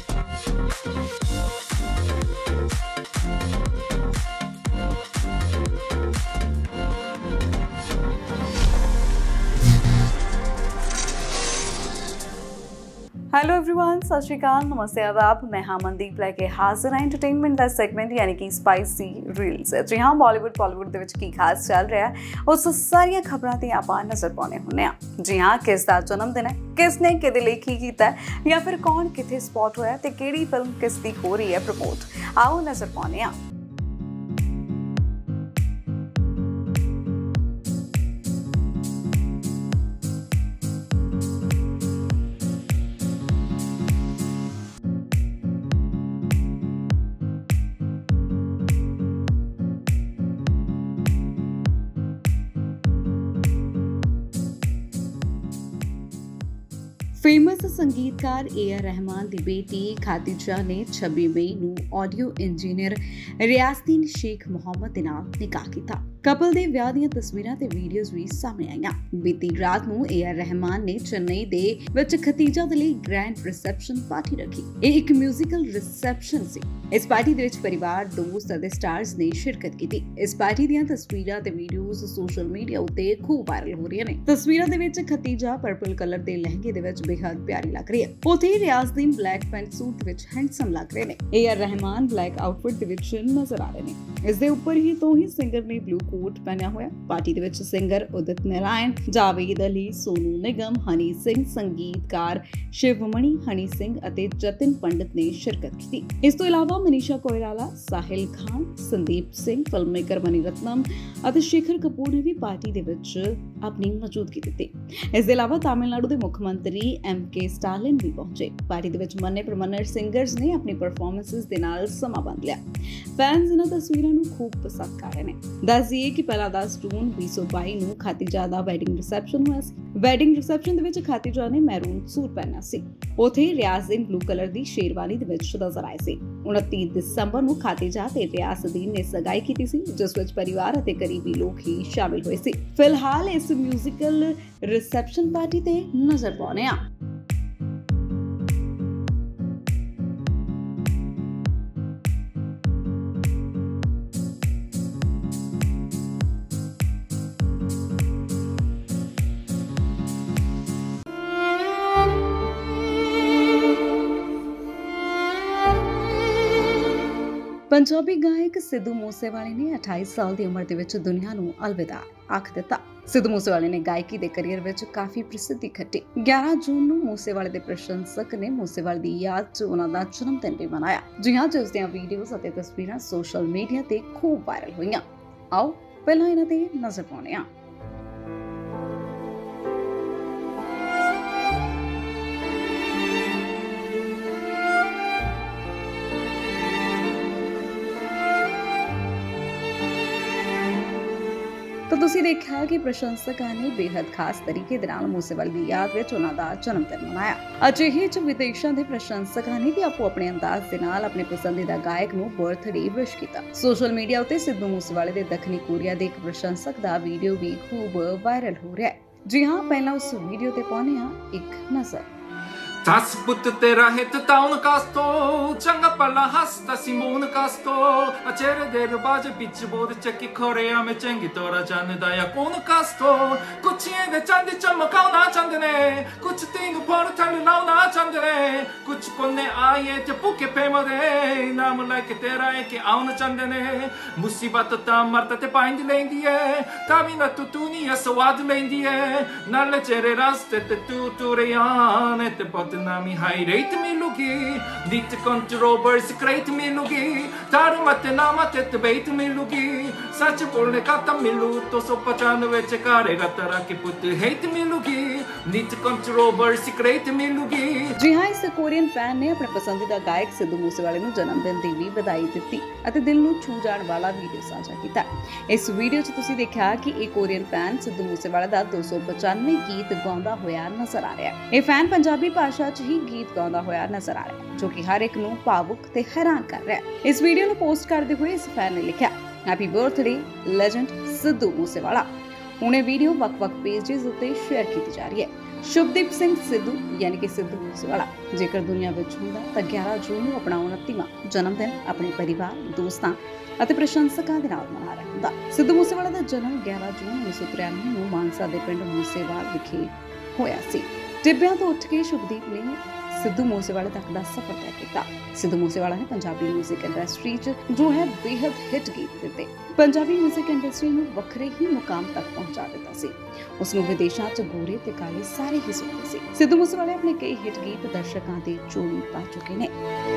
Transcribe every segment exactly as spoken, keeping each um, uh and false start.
Hello everyone, सत श्री अकाल, नमस्ते, आदाब। मैं हाँ मनदीप लैके हाजिर है एंटरटेनमेंट का सैगमेंट यानी कि स्पाइसी रील्स। जी हाँ, बॉलीवुड बॉलीवुड ਦੇ ਵਿੱਚ ਕੀ ਖਾਸ ਚੱਲ ਰਿਹਾ ਹੈ ਉਸ ਸਾਰੀਆਂ ਖਬਰਾਂ ਤੇ ਆਪਾਂ ਨਜ਼ਰ ਪਾਉਣੇ ਹੁੰਦੇ ਆ। ਜੀ ਹਾਂ, ਕਿਸ ਦਾ ਜਨਮ ਦਿਨ ਹੈ, ਕਿਸ ਨੇ ਕਿਹਦੇ ਲਈ ਕੀ ਕੀਤਾ ਹੈ ਜਾਂ ਫਿਰ ਕੌਣ ਕਿੱਥੇ ਸਪੌਟ ਹੋਇਆ ਤੇ ਕਿਹੜੀ ਫਿਲਮ ਕਿਸ ਦੀ ਹੋ ਰਹੀ ਹੈ ਪ੍ਰਮੋਟ, ਆਓ ਨਜ਼ਰ ਪਾਉਣੇ ਆ। फेमस संगीतकार ए आर रहमान की बेटी खादिजा ने छब्बी मई ਨੂੰ ਆਡੀਓ ਇੰਜੀਨੀਅਰ ਰਿਆਸਦੀਨ ਸ਼ੇਖ ਮੁਹੰਮਦ ਦੇ ਨਾਲ ਨਿਕਾਹ ਕੀਤਾ। ਕਪਲ ਦੇ ਵਿਆਹ ਦੀਆਂ ਤਸਵੀਰਾਂ ਤੇ ਵੀਡੀਓਜ਼ ਵੀ ਸਾਹਮਣੇ ਆਈਆਂ। ਬੀਤੀ ਰਾਤ ਨੂੰ ਏ ਆਰ ਰਹਿਮਾਨ ਨੇ ਚੇਨਈ ਦੇ ਵਿੱਚ ਖਤੀਜਾ ਦੇ ਲਈ ਗ੍ਰੈਂਡ ਰਿਸੈਪਸ਼ਨ ਪਾਰਟੀ ਰੱਖੀ। ਇਹ ਇੱਕ ਮਿਊਜ਼ੀਕਲ ਰਿਸੈਪਸ਼ਨ ਸੀ। ਇਸ ਪਾਰਟੀ ਦੇ ਵਿੱਚ ਪਰਿਵਾਰ, ਦੋਸਤ ਅਤੇ ਸਟਾਰਸ ਨੇ ਸ਼ਿਰਕਤ ਕੀਤੀ। ਇਸ ਪਾਰਟੀ ਦੀਆਂ ਤਸਵੀਰਾਂ ਤੇ ਵੀਡੀਓਜ਼ ਸੋਸ਼ਲ ਮੀਡੀਆ ਉੱਤੇ ਖੂਬ ਵਾਇਰਲ ਹੋ ਰਹੀਆਂ ਨੇ। ਤਸਵੀਰਾਂ ਦੇ ਵਿੱਚ ਖਤੀਜਾ ਪਰਪਲ ਕਲਰ ਦੇ ਲਹਿੰਗੇ ਦੇ ਵਿੱਚ ਬੇहद ਪਿਆਰੀ ਲੱਗ ਰਹੀ ਹੈ। ਉੱਥੇ ਰਿਆਸਦੀਨ ਬਲੈਕ ਪੈਂਟ ਸੂਟ ਵਿੱਚ ਹੈਂਡਸਮ ਲੱਗ ਰਹੇ ਨੇ। A R Rahman black outfit ਦੇ ਵਿੱਚ ਨਜ਼ਰ ਆ ਰਹੇ ਨੇ। ਇਸ ਦੇ ਉੱਪਰ ਹੀ ਤੋਂ ਹੀ ਸਿੰਗਰ ਨੇ ਬਲੂ ਕੋਟ ਪਹਿਨਿਆ ਹੋਇਆ। ਪਾਰਟੀ ਦੇ ਵਿੱਚ ਸਿੰਗਰ ਉਦਿਤ ਨਾਰਾਇਣ, ਜਾਵੇਦ ਅਲੀ, ਸੋਨੂ ਨਿਗਮ, ਹਨੀ ਸਿੰਘ, ਸੰਗੀਤਕਾਰ ਸ਼ਿਵਮਣੀ ਹਨੀ ਸਿੰਘ ਅਤੇ ਜਤਿਨ ਪੰਡਿਤ ਨੇ ਸ਼ਿਰਕਤ ਕੀਤੀ। ਇਸ ਤੋਂ ਇਲਾਵਾ ਮਨੀਸ਼ਾ ਕੋਇਰਾਲਾ, ਸਾਹਿਲ ਖਾਨ, ਸੰਦੀਪ ਸਿੰਘ, ਫਿਲਮਮੇਕਰ ਮਨੀ ਰਤਨਮ ਅਤੇ ਸ਼ੇਖਰ ਕਪੂਰ ਨੇ ਵੀ ਪਾਰਟੀ ਦੇ ਵਿੱਚ ਆਪਣੀ ਮੌਜੂਦਗੀ ਦਿੱਤੀ। ਇਸ ਦੇ ਇਲਾਵਾ ਤਾਮਿਲਨਾਡੂ ਦੇ ਮੁੱਖ ਮੰਤਰੀ ਐਮ ਕੇ ਸਟਾਲਿਨ ਵੀ ਪਹੁੰਚੇ। ਪਾਰਟੀ ਦੇ ਵਿੱਚ ਮੰਨੇ ਪ੍ਰਮੰਨੇ ਸਿੰਗਰਸ ਨੇ ਆਪਣੀ ਪਰਫਾਰਮੈਂਸਿਸ ਦੇ ਨਾਲ ਸਮਾਂ ਬੰਦ ਲਿਆ। ਫੈਨਸ ਇਹਨਾਂ ਤਸਵੀਰਾਂ ਨੂੰ ਖੂਬ ਪਸੰਦ ਕਰ ਰਹੇ ਨੇ। ਦੱਸ ਦਈਏ ਕਿ ਪਹਿਲਾ ਦਸ ਜੂਨ ਵੀਹ ਸੌ ਬਾਈ ਨੂੰ ਖਾਤੀਜਾ ਦਾ ਵੈਡਿੰਗ ਰਿਸੈਪਸ਼ਨ ਹੋਇਆ ਸੀ। ਵੈਡਿੰਗ ਰਿਸੈਪਸ਼ਨ ਦੇ ਵਿੱਚ ਖਾਤੀਜਾ ਨੇ ਮੈਰੂਨ ਸੂਟ ਪਹਿਨਿਆ ਸੀ। ਉੱਥੇ ਰਿਆਸਦੀਨ ਬਲੂ ਕਲਰ ਦੀ ਸ਼ੇਰਵਾਨੀ ਦੇ ਵਿੱਚ ਨਜ਼ਰ ਆਏ ਸੀ। ਉਨੱਤੀ ਦਸੰਬਰ ਨੂੰ ਖਾਤੀਜਾ ਤੇ ਰਿਆਸਦੀਨ ਨੇ ਸਗਾਈ ਕੀਤੀ ਸੀ, ਜਿਸ ਵਿੱਚ ਪਰਿਵਾਰ ਅਤੇ ਕਰੀਬੀ ਲੋਕ ਹੀ ਸ਼ਾਮਿਲ ਹੋਏ ਸੀ। ਫਿਲਹਾਲ ਇਸ ਮਿਊਜ਼ੀਕਲ ਰਿਸੈਪਸ਼ਨ ਪਾਰਟੀ ਤੇ ਨਜ਼ਰ ਪਾਉਣੇ ਆ। पंजाबी गायक सिद्धू मूसेवाले ने अट्ठाईस साल की उम्र के दुनिया को अलविदा आख दिता। सिद्धू मूसेवाले ने गायकी के करियर में काफी प्रसिद्धि खट्टी। ग्यारह जून को मूसेवाले के प्रशंसक ने मूसेवाले की याद च उन्हां दा जन्मदिन भी मनाया। जी हाँ, जिस दियां वीडियोज़ और तस्वीरां सोशल मीडिया ते खूब वायरल हुईयां। आओ पहला इन्हां ते नजर पाउने आ। तो तुसी देखा कि प्रशंसकों ने बेहद खास तरीके दे नाल मूसेवाले की याद विच उन्हां दा जन्मदिन मनाया। अजिहे च विदेशों के प्रशंसकों ने भी आपो अपने अंदाज दे नाल अपने पसंदीदा गायक नूं बर्थडे विश किया। सोशल मीडिया उत्ते सिद्धू मूसेवाले दे दक्षिणी कोरिया दे एक प्रशंसक दा वीडियो भी खूब वायरल हो रहा है। जी हाँ, पहला उस वीडियो ते पाउने आ एक नजर। Tas put terra het taun casto changa pala hasta simon casto acere der baj pitch bod cheki korea me chengi tora jan da ya kon casto kuch ye de chand chamkau na chand ne kuch ting portal na na chand ne kuch konne aaye te puke pe mare naam like tera e ke aun chand ne musibat ta marta te paind lendi e tamina tu tunia swad lendi e nalle chere raste te tu turian te pot nami hayreit milugi dit controversy crate milugi taru mate na mate te bait milugi sach bolne ka ta milu to so पचानवे च karega tara ke put hate milugi dit controversy crate milugi। जी हाँ, इस Korean fan ने अपने पसंदीदा गायक सिद्धू मूसेवाले ਨੂੰ ਜਨਮਦਿਨ ਦੀ ਵੀ ਵਧਾਈ ਦਿੱਤੀ ਅਤੇ ਦਿਲ ਨੂੰ ਛੂ ਜਾਣ ਵਾਲਾ ਵੀਡੀਓ ਸਾਂਝਾ ਕੀਤਾ। ਇਸ ਵੀਡੀਓ 'ਚ ਤੁਸੀਂ ਦੇਖਿਆ ਕਿ ਇਹ ਕੋਰੀਅਨ ਫੈਨ ਸਿੱਧੂ ਮੂਸੇਵਾਲੇ ਦਾ ਦੋ ਸੌ ਪਚਾਨਵੇਂ ਗੀਤ ਗਾਉਂਦਾ ਹੋਇਆ ਨਜ਼ਰ ਆ ਰਿਹਾ ਹੈ। ਇਹ ਫੈਨ ਪੰਜਾਬੀ ਭਾਸ਼ਾ 'ਚ ਹੀ ਗੀਤ ਗਾਉਂਦਾ ਹੋਇਆ ਨਜ਼ਰ ਆ ਰਿਹਾ ਹੈ, ਜੋ ਕਿ ਹਰ ਇੱਕ ਨੂੰ ਭਾਵੁਕ ਤੇ ਹੈਰਾਨ ਕਰ ਰਿਹਾ ਹੈ। ਇਸ ਵੀਡੀਓ ਨੂੰ ਪੋਸਟ ਕਰਦੇ ਹੋਏ ਇਸ ਫੈਨ ਨੇ ਲਿਖਿਆ, happy birthday legend Sidhu Moosewala. ਹੁਣ ਇਹ ਵੀਡੀਓ ਵੱਖ-ਵੱਖ ਪੇजेस ਉੱਤੇ ਸ਼ੇਅਰ ਕੀਤੀ ਜਾ ਰਹੀ ਹੈ। शुभदीप सिंह सिद्धू यानी कि सिद्धू मूसेवाला जेकर दुनिया विच हुंदा तां ग्यारह जून ਨੂੰ ਆਪਣਾ ਉਨੱਤੀਵਾਂ ਜਨਮ ਦਿਨ ਆਪਣੇ ਪਰਿਵਾਰ, ਦੋਸਤਾਂ ਅਤੇ ਪ੍ਰਸ਼ੰਸਕਾਂ ਦੇ ਨਾਲ ਮਨਾ ਰਿਹਾ ਹੁੰਦਾ। ਸਿੱਧੂ ਮੂਸੇਵਾਲਾ ਦਾ ਜਨਮ ਗਿਆਰਾਂ ਜੂਨ ਉੱਨੀ ਸੌ ਤਰਿਆਨਵੇਂ ਨੂੰ ਮਾਨਸਾ ਦੇ ਪਿੰਡ ਮੂਸੇਵਾਲ ਵਿਖੇ ਹੋਇਆ ਸੀ। ਟਿੱਬਿਆਂ ਤੋਂ ਉੱਠ ਕੇ ਸ਼ੁਭਦੀਪ ਨੇ ਸਿੱਧੂ ਮੂਸੇਵਾਲੇ ਤੱਕ ਦਾ ਸਫ਼ਰ ਤੈਅ ਕੀਤਾ। ਸਿੱਧੂ ਮੂਸੇਵਾਲਾ ਨੇ ਪੰਜਾਬੀ ਮਿਊਜ਼ਿਕ ਇੰਡਸਟਰੀ 'ਚ ਜੋ ਹੈ ਬੇਹੱਦ ਹਿੱਟ ਗੀਤ ਦਿੱਤੇ, ਪੰਜਾਬੀ ਮਿਊਜ਼ਿਕ ਇੰਡਸਟਰੀ ਨੂੰ ਵੱਖਰੇ ਹੀ ਮੁਕਾਮ ਤੱਕ ਪਹੁੰਚਾ ਦਿੱਤਾ ਸੀ। ਉਸ ਨੂੰ ਵਿਦੇਸ਼ਾਂ 'ਚ ਗੋਰੇ ਤੇ ਕਾਲੇ ਸਾਰੇ ਹੀ ਸੁਣਦੇ ਸੀ। ਸਿੱਧੂ ਮੂਸੇਵਾਲੇ ਆਪਣੇ ਕਈ ਹਿੱਟ ਗੀਤ ਦਰਸ਼ਕਾਂ ਦੀ ਝੋਲੀ ਪਾ ਚੁੱਕੇ ਨੇ।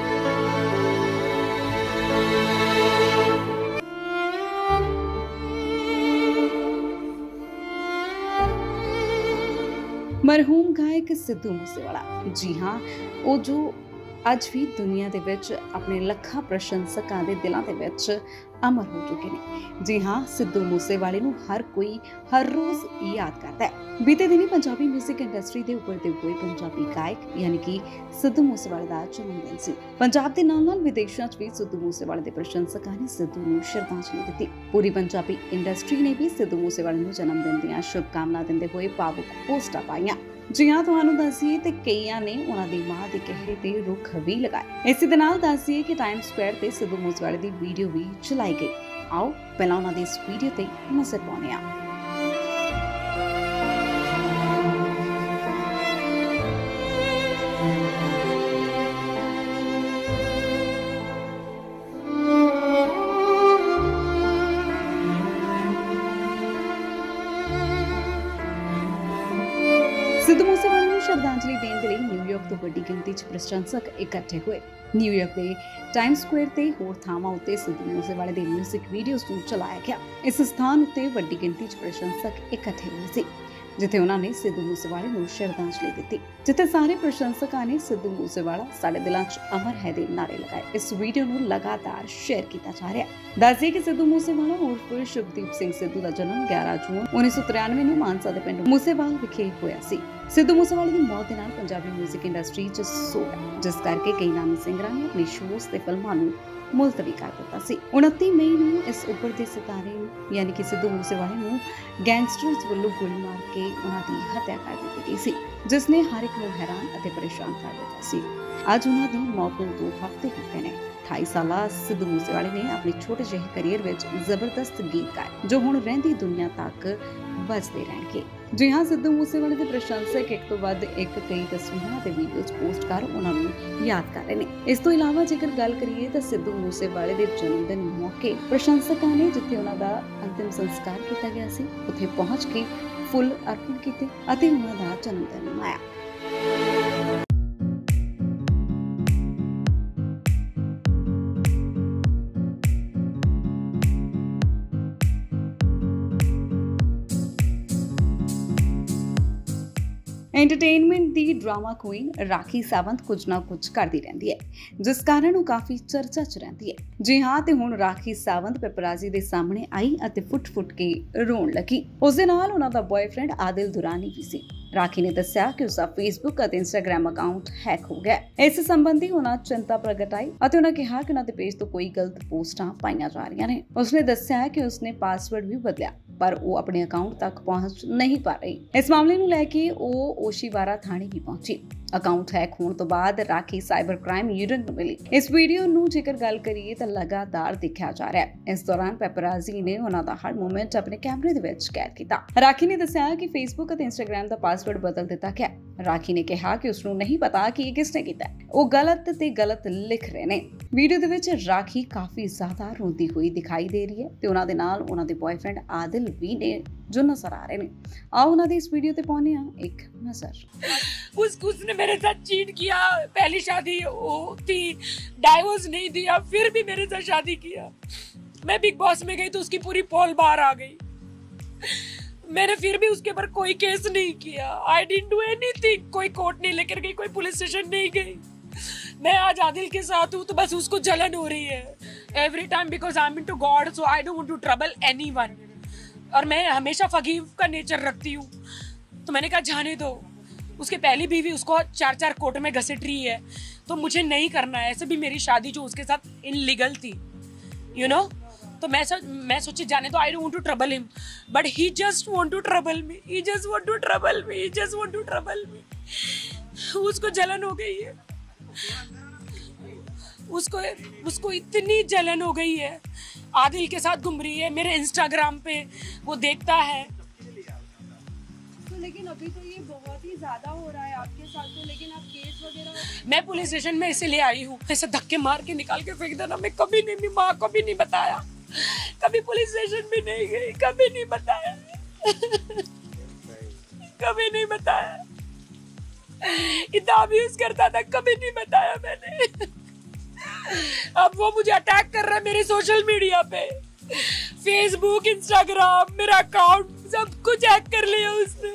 ਮਰਹੂਮ ਗਾਇਕ ਸਿੱਧੂ ਮੂਸੇਵਾਲਾ, ਜੀ ਹਾਂ, ਉਹ ਜੋ ਅੱਜ ਵੀ ਦੁਨੀਆ ਦੇ ਵਿੱਚ ਆਪਣੇ ਲੱਖਾਂ ਪ੍ਰਸ਼ੰਸਕਾਂ ਦੇ ਦਿਲਾਂ ਦੇ ਵਿੱਚ ਅਮਰ ਹੋ ਚੁੱਕੇ ਨੇ। ਜੀ ਹਾਂ, ਸਿੱਧੂ ਮੂਸੇਵਾਲੇ ਨੂੰ ਹਰ ਕੋਈ ਹਰ ਰੋਜ਼ ਯਾਦ ਕਰਦਾ ਹੈ। ਬੀਤੇ ਦਿਨੀ ਪੰਜਾਬੀ ਮਿਊਜ਼ਿਕ ਇੰਡਸਟਰੀ ਦੇ ਉੱਪਰ ਦੇ ਹੋਏ ਪੰਜਾਬੀ ਗਾਇਕ ਯਾਨੀ ਕਿ ਸਿੱਧੂ ਮੂਸੇਵਾਲੇ ਦਾ ਜਨਮ ਦਿਨ ਸੀ। ਪੰਜਾਬ ਦੇ ਨਾਲ ਨਾਲ ਵਿਦੇਸ਼ਾਂ 'ਚ ਵੀ ਸਿੱਧੂ ਮੂਸੇਵਾਲੇ ਦੇ ਪ੍ਰਸ਼ੰਸਕਾਂ ਨੇ ਸਿੱਧੂ ਨੂੰ ਸ਼ਰਧਾਂਜਲੀ ਦਿੱਤੀ। ਪੂਰੀ ਪੰਜਾਬੀ ਇੰਡਸਟਰੀ ਨੇ ਵੀ ਸਿੱਧੂ ਮੂਸੇਵਾਲੇ ਨੂੰ ਜਨਮ ਦਿਨ ਦੀਆਂ ਸ਼ੁਭਕਾਮਨਾਵਾਂ ਦਿੰਦੇ ਹੋਏ ਭਾਵੁਕ ਪੋਸਟਾਂ ਪਾਈਆਂ। ਜੀ ਹਾਂ, ਤੁਹਾਨੂੰ ਦੱਸੀਏ ਤੇ ਕਈਆਂ ਨੇ ਉਹਨਾਂ ਦੀ ਮਾਂ ਦੇ ਚਿਹਰੇ ਤੇ ਰੁੱਖ ਵੀ ਲਗਾਏ। ਇਸੇ ਦੇ ਨਾਲ ਦੱਸੀਏ ਕਿ ਟਾਈਮ ਸਕੁਆਇਰ ਤੇ ਸਿੱਧੂ ਮੂਸੇਵਾਲੇ ਦੀ ਵੀਡੀਓ ਵੀ ਚਲਾਈ ਗਈ। ਆਓ ਪਹਿਲਾਂ ਉਹਨਾਂ ਦੀ ਇਸ ਵੀਡੀਓ ਤੇ ਨਜ਼ਰ ਪਾਉਂਦੇ ਹਾਂ। ਸਿੱਧੂ ਮੂਸੇਵਾਲੇ ਨੂੰ ਸ਼ਰਧਾਂਜਲੀ ਦੇਣ ਦੇ ਲਈ ਨਿਊਯਾਰਕ ਤੋਂ ਵੱਡੀ ਗਿਣਤੀ 'ਚ ਪ੍ਰਸ਼ੰਸਕ ਇਕੱਠੇ ਹੋਏ। ਨਿਊਯਾਰਕ ਦੇ ਟਾਈਮ ਸਕੁਆਇਰ ਤੇ ਹੋਰ ਥਾਵਾਂ ਉੱਤੇ ਸਿੱਧੂ ਮੂਸੇਵਾਲੇ ਦੇ ਮਿਊਜ਼ਿਕ ਵੀਡੀਓਜ਼ ਨੂੰ ਚਲਾਇਆ ਗਿਆ। ਇਸ ਸਥਾਨ ਉੱਤੇ ਵੱਡੀ ਗਿਣਤੀ 'ਚ ਪ੍ਰਸ਼ੰਸਕ ਇਕੱਠੇ ਹੋਏ ਸੀ, ਜਿੱਥੇ ਉਹਨਾਂ ਨੇ ਸਿੱਧੂ ਮੂਸੇਵਾਲੇ ਨੂੰ ਸ਼ਰਧਾਂਜਲੀ ਦਿੱਤੀ। ਜਿੱਥੇ ਸਾਰੇ ਪ੍ਰਸ਼ੰਸਕਾਂ ਨੇ ਸਿੱਧੂ ਮੂਸੇਵਾਲਾ ਸਾਡੇ ਦਿਲਾਂ 'ਚ ਅਮਰ ਹੈ ਦੇ ਨਾਅਰੇ ਲਗਾਏ। ਇਸ ਵੀਡੀਓ ਨੂੰ ਲਗਾਤਾਰ ਸ਼ੇਅਰ ਕੀਤਾ ਜਾ ਰਿਹਾ ਹੈ। ਦੱਸਦੇ ਕਿ ਸਿੱਧੂ ਮੂਸੇਵਾਲਾ ਉਰਫ ਸ਼ੁਭਦੀਪ ਸਿੰਘ ਸਿੱਧੂ ਦਾ ਜਨਮ ਗਿਆਰਾਂ ਜੂਨ ਉੱਨੀ ਸੌ ਤਰਿਆਨਵੇਂ ਨੂੰ ਮਾਨਸਾ ਦੇ ਪਿੰਡ ਮੂਸੇਵਾਲ ਵਿਖੇ ਹੋਇਆ ਸੀ। ਸਿੱਧੂ ਮੂਸੇਵਾਲੇ ਦੀ ਮੌਤ ਦੇ ਨਾਲ ਪੰਜਾਬੀ ਮਿਊਜ਼ਿਕ ਇੰਡਸਟਰੀ 'ਚ ਸੋਗ ਹੈ, ਜਿਸ ਕਰਕੇ ਕਈ ਨਾਮੀ ਸਿੰਗਰਾਂ ਨੇ ਆਪਣੇ ਸ਼ੋਅਜ਼ ਤੇ ਫਿਲਮਾਂ ਨੂੰ ਮੁਲਤਵੀ ਕਰ ਦਿੱਤਾ ਸੀ। ਉਨੱਤੀ ਮਈ ਨੂੰ ਇਸ ਉੱਪਰ ਦੇ ਸਿਤਾਰੇ ਯਾਨੀ ਕਿ ਸਿੱਧੂ ਮੂਸੇਵਾਲੇ ਨੂੰ ਗੈਂਗਸਟਰਸ ਵੱਲੋਂ ਗੋਲੀ ਮਾਰ ਕੇ ਉਹਨਾਂ ਦੀ ਹੱਤਿਆ ਕਰ ਦਿੱਤੀ ਗਈ ਸੀ, ਜਿਸ ਨੇ ਹਰ ਇੱਕ ਨੂੰ ਹੈਰਾਨ ਅਤੇ ਪਰੇਸ਼ਾਨ ਕਰ ਦਿੱਤਾ ਸੀ। ਅੱਜ ਉਹਨਾਂ ਦੀ ਮੌਤ ਨੂੰ ਦੋ ਹਫ਼ਤੇ ਹੋ ਗਏ ਨੇ। ਅਠਾਈ ਸਾਲਾ ਸਿੱਧੂ ਮੂਸੇਵਾਲੇ ਨੇ ਆਪਣੇ ਛੋਟੇ ਜਿਹੇ ਕੈਰੀਅਰ ਵਿੱਚ ਜ਼ਬਰਦਸਤ ਗੀਤ ਗਾਏ, ਜੋ ਹੁਣ ਰਹਿੰਦੀ ਦੁਨੀਆ ਤੱਕ ਵੱਜਦੇ ਰਹਿਣਗੇ। ਜੀ ਹਾਂ, ਸਿੱਧੂ ਮੂਸੇਵਾਲੇ ਦੇ ਪ੍ਰਸ਼ੰਸਕ ਇੱਕ ਤੋਂ ਵੱਧ ਇੱਕ ਕਈ ਤਸਵੀਰਾਂ ਤੇ ਵੀਡੀਓਜ਼ ਪੋਸਟ ਕਰ ਉਹਨਾਂ ਨੂੰ ਯਾਦ ਕਰ ਰਹੇ ਨੇ। ਇਸ ਤੋਂ ਇਲਾਵਾ ਜੇਕਰ ਗੱਲ ਕਰੀਏ ਤਾਂ ਸਿੱਧੂ ਮੂਸੇਵਾਲੇ ਦੇ ਜਨਮ ਦਿਨ ਮੌਕੇ ਪ੍ਰਸ਼ੰਸਕਾਂ ਨੇ ਜਿੱਥੇ ਉਹਨਾਂ ਦਾ ਅੰਤਿਮ ਸੰਸਕਾਰ ਕੀਤਾ ਗਿਆ ਸੀ, ਉੱਥੇ ਪਹੁੰਚ ਕੇ ਫੁੱਲ ਅਰਪਣ ਕੀਤੇ ਅਤੇ ਉਹਨਾਂ ਦਾ ਜਨਮ ਦਿਨ ਮਨਾਇਆ। Entertainment the drama queen Rakhi Sawant कुछ ना कुछ करती रहती है, जिस कारण वो काफी चर्चा च रहती है। जी हाँ, ते हुण राखी सावंत पेपराजी दे सामने आई अते फुट फुट के रोण लगी। उस दे नाल उन्हां दा बॉयफ्रेंड आदिल दुरानी भी सी। राखी ने दस्सिया कि उसका फेसबुक और इंस्टाग्राम अकाउंट हैक हो गया। इस संबंधी उन्हां चिंता प्रगटाई और उन्हां कहा कि उन्हां दे पेज तो कोई गलत पोस्टां पाईयां जा रहीआं ने। उसने दस्सिया कि उसने पासवर्ड भी बदलिया, पर वो अपने अकाउंट तक पहुंच नहीं पा रही। इस मामले नूं लैके वो ओशीवारा थाणे भी पहुंची। अकाउंट हैक होने तो बाद राखी साइबर क्राइम यूनिट नूं मिली। इस वीडियो नूं जेकर गल करिए तो लगातार देखा जा रहा है। इस दौरान पेपराजी ने उन्हां दा हर मूवमेंट अपने कैमरे दे विच कैद कीता। राखी ने दस्सिया कि फेसबुक और इंस्टाग्राम दा पासवर्ड बदल दिता गया। राखी ने कहा कि उसनूं नहीं पता कि ये किसने कीता है, वो गलत ते गलत लिख रहे ने। वीडियो दे विच राखी काफी ज्यादा रोंदी हुई दिखाई दे रही है ते उन्हां दे नाल उन्हां दे बॉयफ्रेंड आदिल भी ने जो नजर आ रहे ने। आओ उन्हां दी इस वीडियो ते पाउने आ एक नजर। उस उसने मेरे साथ चीट किया, पहली शादी वो थी, डाइवोर्स नहीं दिया, फिर भी मेरे साथ शादी किया। मैं बिग बॉस में गई तो उसकी पूरी पोल बाहर आ गई। मैंने फिर भी उसके ऊपर कोई केस नहीं किया। I didn't do anything. कोई कोर्ट नहीं लेकर गई, कोई पुलिस स्टेशन नहीं गई। मैं आज आदिल के साथ हूँ तो बस उसको जलन हो रही है every time because I am into God, so I don't want to trouble anyone. और मैं हमेशा फगीव का नेचर रखती हूँ, तो मैंने कहा जाने दो। उसके पहली बीवी उसको चार चार कोर्ट में घसीट रही है, तो मुझे नहीं करना है। ऐसे भी मेरी शादी जो उसके साथ इनलीगल थी, यू नो। तो मैं सो, मैं सोची जाने तो I don't want to trouble him, but he just want to trouble me, he just want to trouble me, he just want to trouble me. उसको जलन हो गई है, उसको उसको इतनी जलन हो गई है। आदिल के साथ घूम रही है, मेरे इंस्टाग्राम पे वो देखता है। तो लेकिन अभी तो ये बहुत ही ज्यादा हो रहा है आपके साथ, तो लेकिन आप केस वगैरह। मैं पुलिस स्टेशन में इसीलिए आई हूँ, ऐसे धक्के मार के निकाल के फेंक देना। मैं कभी नहीं, मेरी माँ को भी नहीं बताया, कभी पुलिस स्टेशन भी नहीं गई, कभी नहीं बताया कभी नहीं बताया। इतना अब्यूज करता था, कभी नहीं बताया मैंने। अब वो मुझे अटैक कर रहा है मेरे सोशल मीडिया पे, फेसबुक, इंस्टाग्राम, मेरा अकाउंट सब कुछ हैक कर लिया उसने।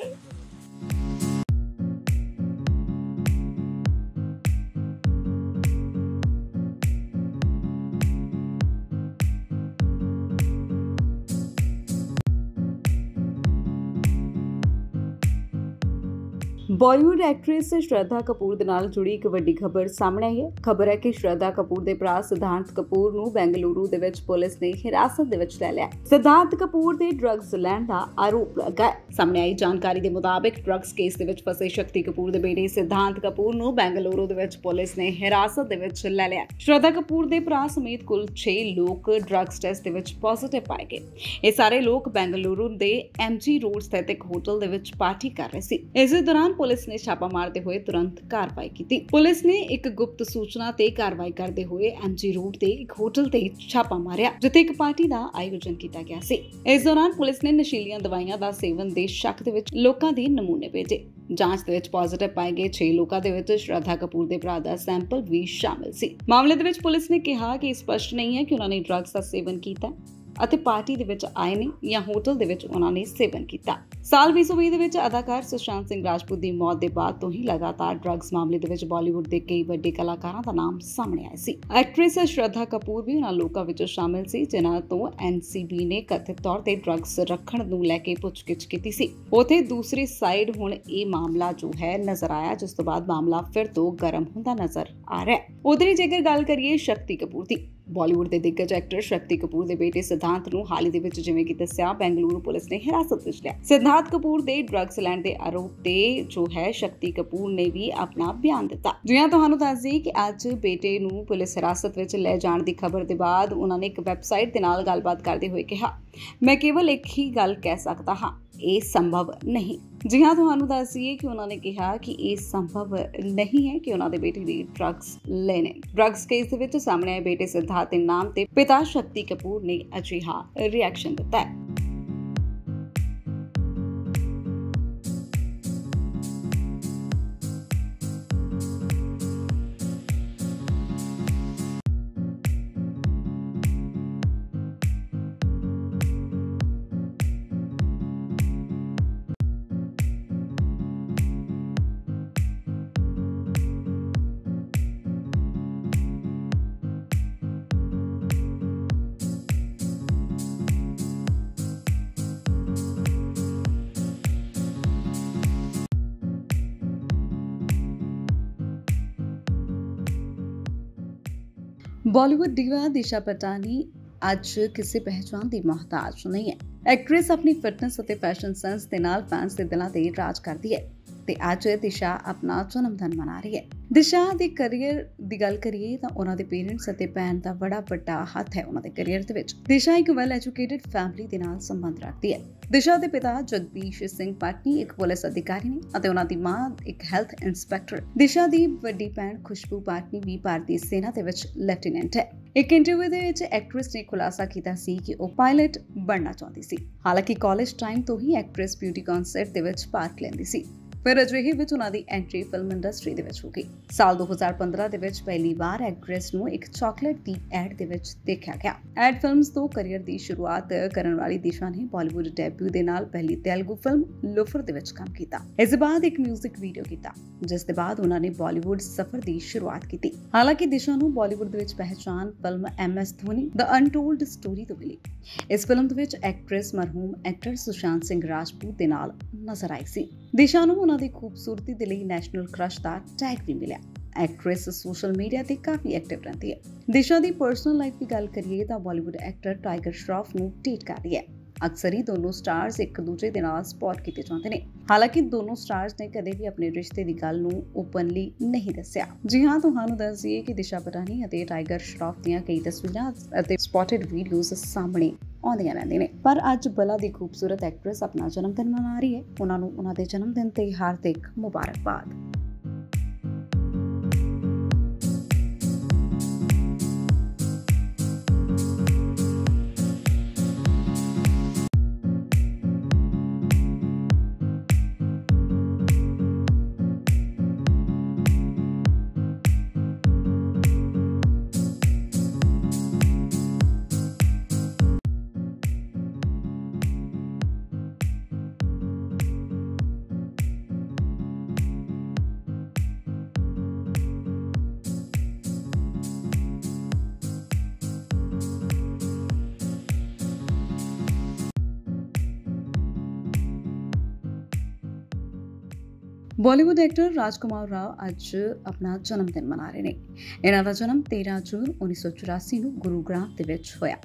ਬਾਲੀਵੁੱਡ ਐਕਟਰੈਸ ਸ਼ਰਧਾ ਕਪੂਰ ਦੇ ਨਾਲ ਜੁੜੀ ਇੱਕ ਵੱਡੀ ਖਬਰ ਸਾਹਮਣੇ ਆਈ ਹੈ। ਖਬਰ ਹੈ ਕਿ ਸ਼ਰਧਾ ਕਪੂਰ ਦੇ ਭਰਾ ਸਿਧਾਂਤ ਕਪੂਰ ਨੂੰ ਬੈਂਗਲੁਰੂ ਦੇ ਵਿੱਚ ਪੁਲਿਸ ਨੇ ਹਿਰਾਸਤ ਦੇ ਵਿੱਚ ਲੈ ਲਿਆ। ਸਿਧਾਂਤ ਕਪੂਰ ਦੇ ਡਰੱਗਸ ਲੈਣ ਦਾ ਆਰੋਪ ਲੱਗਾ ਹੈ। ਸਾਹਮਣੇ ਆਈ ਜਾਣਕਾਰੀ ਦੇ ਮੁਤਾਬਿਕ ਡਰੱਗਸ ਕੇਸ ਦੇ ਵਿੱਚ ਫਸੇ ਸ਼ਕਤੀ ਕਪੂਰ ਦੇ ਬੇਟੇ ਸਿਧਾਂਤ ਕਪੂਰ ਨੂੰ ਬੈਂਗਲੁਰੂ ਦੇ ਵਿੱਚ ਪੁਲਿਸ ਨੇ ਹਿਰਾਸਤ ਦੇ ਵਿੱਚ ਲੈ ਲਿਆ। ਸ਼ਰਧਾ ਕਪੂਰ ਦੇ ਭਰਾ ਸਮੇਤ ਕੁੱਲ ਛੇ ਲੋਕ ਡਰੱਗਸ ਟੈਸਟ ਦੇ ਵਿੱਚ ਪੋਜ਼ਿਟਿਵ ਪਾਏ ਗਏ। ਇਹ ਸਾਰੇ ਲੋਕ ਬੈਂਗਲੁਰੂ ਦੇ ਐਮਜੀ ਰੋਡ ਸਥਿਤ ਇੱਕ ਹੋਟਲ ਦੇ ਵਿੱਚ ਪਾਰਟੀ ਕਰ ਰਹੇ ਸੀ। ਇਸੇ ਦੌਰਾਨ ਪੁਲਿਸ ਨੇ ਛਾਪਾ ਮਾਰਦੇ ਹੋਏ ਤੁਰੰਤ ਕਾਰਵਾਈ ਕੀਤੀ। ਪੁਲਿਸ ਨੇ ਇੱਕ ਗੁਪਤ ਸੂਚਨਾ ਤੇ ਕਾਰਵਾਈ ਕਰਦੇ ਹੋਏ ਐਮਜੀ ਰੋਡ ਤੇ ਇੱਕ ਹੋਟਲ ਤੇ ਛਾਪਾ ਮਾਰਿਆ, ਜਿੱਥੇ ਇੱਕ ਪਾਰਟੀ ਦਾ ਆਯੋਜਨ ਕੀਤਾ ਗਿਆ ਸੀ। ਇਸ ਦੌਰਾਨ ਪੁਲਿਸ ਨੇ ਨਸ਼ੀਲੀਆਂ ਦਵਾਈਆਂ ਦਾ ਸੇਵਨ ਦੇ ਸ਼ੱਕ ਦੇ ਵਿੱਚ ਲੋਕਾਂ ਦੇ ਨਮੂਨੇ ਭੇਜੇ। ਜਾਂਚ ਦੇ ਵਿੱਚ ਪੋਜ਼ਿਟਿਵ ਪਾਏ ਗਏ ਛੇ ਲੋਕਾਂ ਦੇ ਵਿੱਚ ਸ਼ਰਧਾ ਕਪੂਰ ਦੇ ਭਰਾ ਦਾ ਸੈਂਪਲ ਵੀ ਸ਼ਾਮਿਲ ਸੀ। ਮਾਮਲੇ ਦੇ ਵਿੱਚ ਪੁਲਿਸ ਨੇ ਕਿਹਾ ਕਿ ਸਪਸ਼ਟ ਨਹੀਂ ਹੈ ਕਿ ਉਹਨਾਂ ਨੇ ਡਰੱਗਸ ਦਾ ਸੇਵਨ ਕੀਤਾ ਅਤੇ ਪਾਰਟੀ ਦੇ ਵਿੱਚ ਆਏ ਨੇ ਜਾਂ ਹੋਟਲ ਦੇ ਵਿੱਚ ਉਹਨਾਂ ਨੇ ਸੇਵਨ ਕੀਤਾ। ਸਾਲ ਵੀਹ ਸੌ ਵੀਹ ਦੇ ਵਿੱਚ ਅਦਾਕਾਰ ਸੁਸ਼ਾਂਤ ਸਿੰਘ ਰਾਜਪੂਤ ਦੀ ਮੌਤ ਦੇ ਬਾਅਦ ਤੋਂ ਹੀ ਲਗਾਤਾਰ ਡਰੱਗਸ ਮਾਮਲੇ ਦੇ ਵਿੱਚ ਬਾਲੀਵੁੱਡ ਦੇ ਕਈ ਵੱਡੇ ਕਲਾਕਾਰਾਂ ਦਾ ਨਾਮ ਸਾਹਮਣੇ ਆਇਆ ਸੀ। ਐਕਟਰੈਸ ਸ਼ਰਧਾ ਕਪੂਰ ਵੀ ਉਹਨਾਂ ਲੋਕਾਂ ਵਿੱਚ ਸ਼ਾਮਿਲ ਸੀ ਜਿਨ੍ਹਾਂ ਤੋਂ ਐਨਸੀਬੀ ਨੇ ਕਥਿਤ ਤੌਰ ਤੇ ਡਰੱਗਸ ਰੱਖਣ ਨੂੰ ਲੈ ਕੇ ਪੁੱਛਗਿੱਛ ਕੀਤੀ ਸੀ। ਉੱਥੇ ਦੂਸਰੀ ਸਾਈਡ ਹੁਣ ਇਹ ਮਾਮਲਾ ਜੋ ਹੈ ਨਜ਼ਰ ਆਇਆ, ਜਿਸ ਤੋਂ ਬਾਅਦ ਮਾਮਲਾ ਫਿਰ ਤੋਂ ਗਰਮ ਹੁੰਦਾ ਨਜ਼ਰ ਆ ਰਿਹਾ ਹੈ। ਉਧਰ ਜੇਕਰ ਗੱਲ ਕਰੀਏ ਸ਼ਕਤੀ ਕਪੂਰ ਦੀ, ਬਾਲੀਵੁੱਡ ਦੇ ਦਿੱਗਜ ਐਕਟਰ ਸ਼ਕਤੀ ਕਪੂਰ ਦੇ ਬੇਟੇ ਸਿਧਾਂਤ ਨੂੰ ਹਾਲ ਹੀ ਦੇ ਵਿੱਚ ਜਿਵੇਂ ਕਿ ਦੱਸਿਆ ਬੈਂਗਲੁਰੂ ਪੁਲਿਸ ਨੇ ਹਿਰਾਸਤ ਵਿੱਚ ਲਿਆ। ਸਿਧਾਂਤ ਕਪੂਰ ਦੇ ਡਰੱਗਸ ਲੈਣ ਦੇ ਆਰੋਪ ਤੇ ਜੋ ਹੈ ਸ਼ਕਤੀ ਕਪੂਰ ਨੇ ਵੀ ਆਪਣਾ ਬਿਆਨ ਦਿੱਤਾ। ਜਿਵੇਂ ਤੁਹਾਨੂੰ ਦੱਸ ਦਈਏ ਕਿ ਅੱਜ ਬੇਟੇ ਨੂੰ ਪੁਲਿਸ ਹਿਰਾਸਤ ਵਿੱਚ ਲੈ ਜਾਣ ਦੀ ਖਬਰ ਦੇ ਬਾਅਦ ਉਹਨਾਂ ਨੇ ਇੱਕ ਵੈਬਸਾਈਟ ਦੇ ਨਾਲ ਗੱਲਬਾਤ ਕਰਦੇ ਹੋਏ ਕਿਹਾ, ਮੈਂ ਕੇਵਲ ਇੱਕ ਹੀ ਗੱਲ ਕਹਿ ਸਕਦਾ ਹਾਂ, ਇਹ ਸੰਭਵ ਨਹੀਂ। ਜੀ ਹਾਂ, ਤੁਹਾਨੂੰ ਦੱਸ ਦਈਏ ਕਿ ਉਹਨਾਂ ਨੇ ਕਿਹਾ ਕਿ ਇਹ ਸੰਭਵ ਨਹੀਂ ਹੈ ਕਿ ਉਹਨਾਂ ਦੇ ਬੇਟੇ ਦੀ ਡਰੱਗਸ ਲੈਣੇ। ਡਰੱਗਸ ਕੇਸ ਦੇ ਵਿੱਚ ਸਾਹਮਣੇ ਆਏ ਬੇਟੇ ਸਿਧਾਰਥ ਦੇ ਨਾਮ ਤੇ ਪਿਤਾ ਸ਼ਕਤੀ ਕਪੂਰ ਨੇ ਅਜਿਹਾ ਰਿਐਕਸ਼ਨ ਦਿੱਤਾ ਹੈ। बॉलीवुड डीवा दिशा पटानी ਅੱਜ ਕਿਸੇ ਪਹਿਚਾਣ ਦੀ ਮੁਹਤਾਜ ਨਹੀਂ ਹੈ। ਐਕਟਰੈਸ ਆਪਣੀ ਫਿਟਨੈਸ ਅਤੇ ਫੈਸ਼ਨ ਸੈਂਸ ਦੇ ਨਾਲ ਫੈਨਸ ਦੇ ਦਿਲਾਂ ਤੇ ਰਾਜ ਕਰਦੀ ਹੈ ਤੇ ਅੱਜ ਦਿਸ਼ਾ ਆਪਣਾ ਜਨਮ ਦਿਨ ਮਨਾ ਰਹੀ ਹੈ। ਦਿਸ਼ਾ ਦੇ ਕੈਰੀਅਰ ਦੀ ਗੱਲ ਕਰੀਏ ਤਾਂ ਉਹਨਾਂ ਦੇ ਪੇਰੈਂਟਸ ਅਤੇ ਭੈਣ ਦਾ ਬੜਾ ਵੱਡਾ ਹੱਥ ਹੈ ਉਹਨਾਂ ਦੇ ਕੈਰੀਅਰ ਦੇ ਵਿੱਚ। ਦਿਸ਼ਾ ਇੱਕ ਵੈਲ ਐਜੂਕੇਟਿਡ ਫੈਮਿਲੀ ਦੇ ਨਾਲ ਸੰਬੰਧ ਰੱਖਦੀ ਹੈ। ਦਿਸ਼ਾ ਦੇ ਪਿਤਾ ਜਗਦੀਸ਼ ਸਿੰਘ ਪਾਟਨੀ ਇੱਕ ਪੁਲਿਸ ਅਧਿਕਾਰੀ ਨੇ ਅਤੇ ਉਹਨਾਂ ਦੀ ਮਾਂ ਇੱਕ ਹੈਲਥ ਇੰਸਪੈਕਟਰ। ਦਿਸ਼ਾ ਦੀ ਵੱਡੀ ਭੈਣ ਖੁਸ਼ਬੂ ਪਾਟਨੀ ਵੀ ਭਾਰਤੀ ਸੈਨਾ ਦੇ ਵਿੱਚ ਲੈਫਟੀਨੈਂਟ ਹੈ। ਇੱਕ ਇੰਟਰਵਿਊ ਦੇ ਵਿੱਚ ਐਕਟਰੈਸ ਨੇ ਖੁਲਾਸਾ ਕੀਤਾ ਸੀ ਕਿ ਉਹ ਪਾਇਲਟ ਬਣਨਾ ਚਾਹੁੰਦੀ ਸੀ। ਹਾਲਾਂਕਿ ਕਾਲਜ ਟਾਈਮ ਤੋਂ ਹੀ ਐਕਟਰੈਸ ਬਿਊਟੀ ਕਨਸਰਟ ਦੇ ਵਿੱਚ ਭਾਗ ਲੈਂਦੀ ਸੀ। ਫਿਰ ਅਜਿਹੇ ਵਿੱਚ ਉਹਨਾਂ ਦੀ ਐਂਟਰੀ ਫਿਲਮ ਇੰਡਸਟਰੀ ਦੇ ਵਿੱਚ ਹੋ ਗਈ। ਸਾਲ ਦੋ ਹਜ਼ਾਰ ਪੰਦਰਾਂ ਦੇ ਵਿੱਚ ਪਹਿਲੀ ਵਾਰ ਐਕਟਰੈਸ ਨੂੰ ਇੱਕ ਚਾਕਲੇਟ ਦੀ ਐਡ ਦੇ ਵਿੱਚ ਦੇਖਿਆ ਗਿਆ। ਐਡ ਫਿਲਮਸ ਤੋਂ ਕੈਰੀਅਰ ਦੀ ਸ਼ੁਰੂਆਤ ਕਰਨ ਵਾਲੀ ਦਿਸ਼ਾ ਨੇ ਬਾਲੀਵੁੱਡ ਡੈਬਿਊ ਦੇ ਨਾਲ ਪਹਿਲੀ ਤੇਲਗੂ ਫਿਲਮ ਲੋਫਰ ਦੇ ਵਿੱਚ ਕੰਮ ਕੀਤਾ। ਇਸ ਦੇ ਬਾਅਦ ਇੱਕ ਮਿਊਜ਼ਿਕ ਵੀਡੀਓ ਕੀਤਾ, ਜਿਸ ਦੇ ਬਾਅਦ ਉਹਨਾਂ ਨੇ ਬਾਲੀਵੁੱਡ ਸਫ਼ਰ ਦੀ ਸ਼ੁਰੂਆਤ ਕੀਤੀ। ਹਾਲਾਂਕਿ ਦਿਸ਼ਾ ਨੂੰ ਬਾਲੀਵੁੱਡ ਦੇ ਵਿੱਚ ਪਹਿਚਾਣ film M S Dhoni the untold story ਤੋਂ ਮਿਲੀ। ਇਸ ਫਿਲਮ ਦੇ ਵਿੱਚ ਐਕਟਰੈਸ ਮਰਹੂਮ ਐਕਟਰ ਸੁਸ਼ਾਂਤ ਸਿੰਘ ਰਾਜਪੂਤ ਦੇ ਨਾਲ ਨਜ਼ਰ ਆਈ ਸੀ। ਦਿਸ਼ਾ ਨੂੰ ਉਹਨਾਂ ਦੀ ਖੂਬਸੂਰਤੀ ਦੇ ਲਈ ਨੈਸ਼ਨਲ ਕ੍ਰਸ਼ ਦਾ ਟੈਗ ਵੀ ਮਿਲਿਆ। एक्ट्रेस सोशल मीडिया ਤੇ ਕਾਫੀ ਐਕਟਿਵ ਰਹਿੰਦੀ ਹੈ। ਦਿਸ਼ਾ ਦੀ ਪਰਸਨਲ ਲਾਈਫ ਦੀ ਗੱਲ ਕਰੀਏ ਤਾਂ ਬਾਲੀਵੁੱਡ ਐਕਟਰ ਟਾਈਗਰ ਸ਼ਰਾਫ ਨੂੰ ਡੇਟ ਕਰ ਰਹੀ ਹੈ। ਅਕਸਰ ਹੀ ਦੋਨੋਂ ਸਟਾਰਸ ਇੱਕ ਦੂਜੇ ਦੇ ਨਾਲ ਸਪੌਟ ਕੀਤੇ ਜਾਂਦੇ ਨੇ। ਹਾਲਾਂਕਿ ਦੋਨੋਂ ਸਟਾਰਸ ਨੇ ਕਦੇ ਵੀ ਆਪਣੇ ਰਿਸ਼ਤੇ ਦੀ ਗੱਲ ਨੂੰ ਓਪਨਲੀ ਨਹੀਂ ਦੱਸਿਆ। ਜੀ ਹਾਂ, ਤੁਹਾਨੂੰ ਦੱਸ ਦਈਏ ਕਿ ਦਿਸ਼ਾ ਪਟਾਨੀ ਅਤੇ ਟਾਈਗਰ ਸ਼ਰਾਫ ਦੀਆਂ ਕਈ ਤਸਵੀਰਾਂ ਅਤੇ ਸਪੌਟਡ ਵੀਡੀਓਜ਼ ਸਾਹਮਣੇ ਆਉਂਦੀਆਂ ਰਹਿੰਦੀਆਂ ਨੇ। ਪਰ ਅੱਜ ਬਲਾ ਦੀ ਖੂਬਸੂਰਤ ਐਕਟਰੈਸ ਆਪਣਾ ਜਨਮ ਦਿਨ ਮਨਾ ਰਹੀ ਹੈ। ਉਹਨਾਂ ਨੂੰ ਉਹਨਾਂ ਦੇ ਜਨਮ ਦਿਨ ਤੇ ਹਾਰਦਿਕ ਮੁਬਾਰਕਬਾਦ। ਬਾਲੀਵੁੱਡ ਐਕਟਰ ਰਾਜਕੁਮਾਰ ਰਾਓ ਅੱਜ ਆਪਣਾ ਜਨਮ ਦਿਨ ਮਨਾ ਰਹੇ ਨੇ। ਇਹਨਾਂ ਦਾ ਜਨਮ ਤੇਰਾਂ ਜੂਨ ਉੱਨੀ ਸੌ ਚੁਰਾਸੀ ਨੂੰ ਗੁਰੂਗ੍ਰਾਮ ਦੇ ਵਿੱਚ ਹੋਇਆ।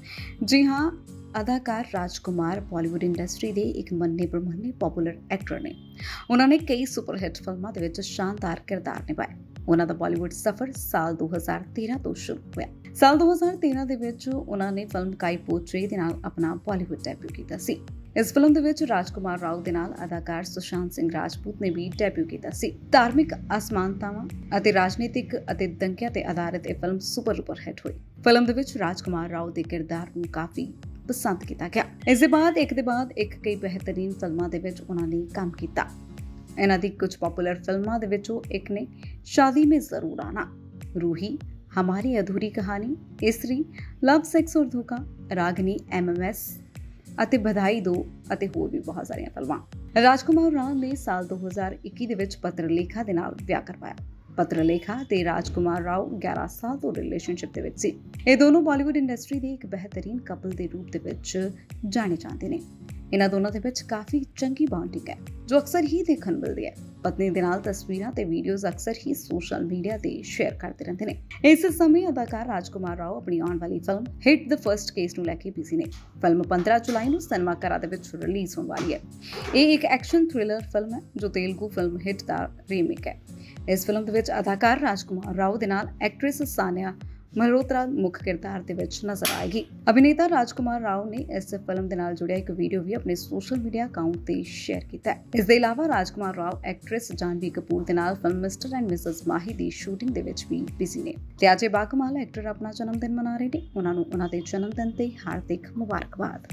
ਜੀ ਹਾਂ, ਅਦਾਕਾਰ ਰਾਜਕੁਮਾਰ ਬਾਲੀਵੁੱਡ ਇੰਡਸਟਰੀ ਦੇ ਇੱਕ ਮੰਨੇ ਪ੍ਰਮੰਨੇ ਪਪੂਲਰ ਐਕਟਰ ਨੇ। ਉਹਨਾਂ ਨੇ ਕਈ ਸੁਪਰ ਹਿੱਟ ਫਿਲਮਾਂ ਦੇ ਵਿੱਚ ਸ਼ਾਨਦਾਰ ਕਿਰਦਾਰ ਨਿਭਾਏ। ਉਹਨਾਂ ਦਾ ਬਾਲੀਵੁੱਡ ਸਫ਼ਰ ਸਾਲ ਦੋ ਹਜ਼ਾਰ ਤੇਰਾਂ ਤੋਂ ਸ਼ੁਰੂ ਹੋਇਆ। ਸਾਲ ਦੋ ਹਜ਼ਾਰ ਤੇਰਾਂ ਦੇ ਵਿੱਚ ਉਹਨਾਂ ਨੇ ਫਿਲਮ ਕਾਈ ਪੋ ਚੇ ਦੇ ਨਾਲ ਆਪਣਾ ਬਾਲੀਵੁੱਡ ਡੈਬਿਊ ਕੀਤਾ ਸੀ। ਇਸ ਫਿਲਮ ਦੇ ਵਿੱਚ ਰਾਜਕੁਮਾਰ ਰਾਓ ਦੇ ਨਾਲ ਅਦਾਕਾਰ ਸੁਸ਼ਾਂਤ ਸਿੰਘ ਰਾਜਪੂਤ ਨੇ ਵੀ ਡੈਬਿਊ ਕੀਤਾ ਸੀ। ਧਾਰਮਿਕ ਅਸਮਾਨਤਾਵਾਂ ਅਤੇ ਰਾਜਨੀਤਿਕ ਅਤੇ ਦੰਗਿਆਂ ਤੇ ਆਧਾਰਿਤ ਇਹ ਫਿਲਮ ਸੁਪਰ ਡੁਪਰ ਹਿੱਟ ਹੋਈ। ਫਿਲਮ ਦੇ ਵਿੱਚ ਰਾਜਕੁਮਾਰ ਰਾਓ ਦੇ ਕਿਰਦਾਰ ਨੂੰ ਕਾਫੀ ਪਸੰਦ ਕੀਤਾ ਗਿਆ। ਇਸ ਦੇ ਬਾਅਦ ਇੱਕ ਦੇ ਬਾਅਦ ਇੱਕ ਕਈ ਬਿਹਤਰੀਨ ਫਿਲਮਾਂ ਦੇ ਵਿੱਚ ਉਹਨਾਂ ਨੇ ਕੰਮ ਕੀਤਾ। ਇਹਨਾਂ ਦੀ ਕੁਝ ਪਪੂਲਰ ਫਿਲਮਾਂ ਦੇ ਵਿੱਚੋਂ ਇੱਕ ਨੇ ਸ਼ਾਦੀ ਮੇਂ ਜ਼ਰੂਰ ਆਨਾ, ਰੂਹੀ, ਹਮਾਰੀ ਅਧੂਰੀ ਕਹਾਣੀ, ਇਸਤਰੀ, ਲਵ, ਸੈਕਸ ਔਰ ਧੋਖਾ, ਰਾਗਨੀ, ਐਮ ਐਮ ਐਸ ਅਤੇ ਬਧਾਈ ਦੋ ਅਤੇ ਹੋਰ ਵੀ ਬਹੁਤ ਸਾਰੀਆਂ ਫਿਲਮਾਂ। ਰਾਜਕੁਮਾਰ ਰਾਓ ਨੇ ਸਾਲ ਦੋ ਹਜ਼ਾਰ ਇੱਕੀ ਦੇ ਵਿੱਚ ਪੱਤਰਲੇਖਾ ਦੇ ਨਾਲ ਵਿਆਹ ਕਰਵਾਇਆ। ਪੱਤਰਲੇਖਾ ਤੇ ਰਾਜਕੁਮਾਰ ਰਾਓ ਗਿਆਰਾਂ ਸਾਲ ਤੋਂ ਰਿਲੇਸ਼ਨਸ਼ਿਪ ਦੇ ਵਿੱਚ ਸੀ। ਇਹ ਦੋਨੋਂ ਬਾਲੀਵੁੱਡ ਇੰਡਸਟਰੀ ਦੇ ਇੱਕ ਬਿਹਤਰੀਨ ਕਪਲ ਦੇ ਰੂਪ ਦੇ ਵਿੱਚ ਜਾਣੇ ਜਾਂਦੇ ਨੇ। ਇਹਨਾਂ ਦੋਨਾਂ ਦੇ ਵਿੱਚ ਕਾਫੀ ਚੰਗੀ ਬੌਂਡਿੰਗ ਹੈ ਜੋ ਅਕਸਰ ਹੀ ਦੇਖਣ ਨੂੰ ਮਿਲਦੀ ਹੈ। ਪਤਨੀ ਦੇ ਨਾਲ ਤਸਵੀਰਾਂ ਤੇ ਵੀਡੀਓਜ਼ ਅਕਸਰ ਹੀ ਸੋਸ਼ਲ ਮੀਡੀਆ ਤੇ ਸ਼ੇਅਰ ਕਰਦੇ ਰਹਿੰਦੇ ਨੇ। ਇਸ ਸਮੇਂ ਅਦਾਕਾਰ ਰਾਜਕੁਮਾਰ ਰਾਓ ਆਪਣੀ ਆਉਣ ਵਾਲੀ film hit the first case ਨੂੰ ਲੈ ਕੇ ਬਿਜ਼ੀ ਨੇ। ਫਿਲਮ ਪੰਦਰਾਂ ਜੁਲਾਈ ਨੂੰ ਸਿਨੇਮਾ ਘਰਾਂ ਦੇ ਵਿੱਚ ਰਿਲੀਜ਼ ਹੋਣ ਵਾਲੀ ਹੈ। ਇਹ ਇੱਕ ਐਕਸ਼ਨ ਥ੍ਰਿਲਰ ਫਿਲਮ ਹੈ ਜੋ ਤੇਲਗੂ ਫਿਲਮ ਹਿੱਟ ਦਾ ਰੀਮੇਕ ਹੈ। ਇਸ ਫਿਲਮ ਦੇ ਵਿੱਚ ਅਦਾਕਾਰ ਰਾਜਕੁਮਾਰ ਰਾਓ ਦੇ ਨਾਲ ਐਕਟਰੈਸ ਸਾਨੀਆ ਮਲਹੋਤਰਾ ਮੁੱਖ ਕਿਰਦਾਰ ਦੇ ਵਿੱਚ ਨਜ਼ਰ ਆਏਗੀ। ਅਭਿਨੇਤਾ ਰਾਜਕੁਮਾਰ ਰਾਓ ਨੇ ਇਸ ਫਿਲਮ ਦੇ ਨਾਲ ਜੁੜਿਆ ਇੱਕ ਵੀਡੀਓ ਵੀ ਆਪਣੇ ਸੋਸ਼ਲ ਮੀਡੀਆ ਅਕਾਊਂਟ ਤੇ ਸ਼ੇਅਰ ਕੀਤਾ ਹੈ। ਇਸ ਦੇ ਇਲਾਵਾ ਰਾਜਕੁਮਾਰ ਰਾਓ ਐਕਟਰੈਸ ਜਾਨਵੀ ਕਪੂਰ ਦੇ ਨਾਲ film Mr and Mrs Mahi ਦੀ ਸ਼ੂਟਿੰਗ ਦੇ ਵਿੱਚ ਵੀ ਬਿਜ਼ੀ ਨੇ। ਤੇ ਅੱਜ ਬਾਕਮਾਲ ਐਕਟਰ ਆਪਣਾ ਜਨਮ ਦਿਨ ਮਨਾ ਰਹੇ ਨੇ। ਉਹਨਾਂ ਨੂੰ ਉਹਨਾਂ ਦੇ ਜਨਮ ਦਿਨ ਤੇ ਹਾਰਦਿਕ ਮੁਬਾਰਕਬਾਦ।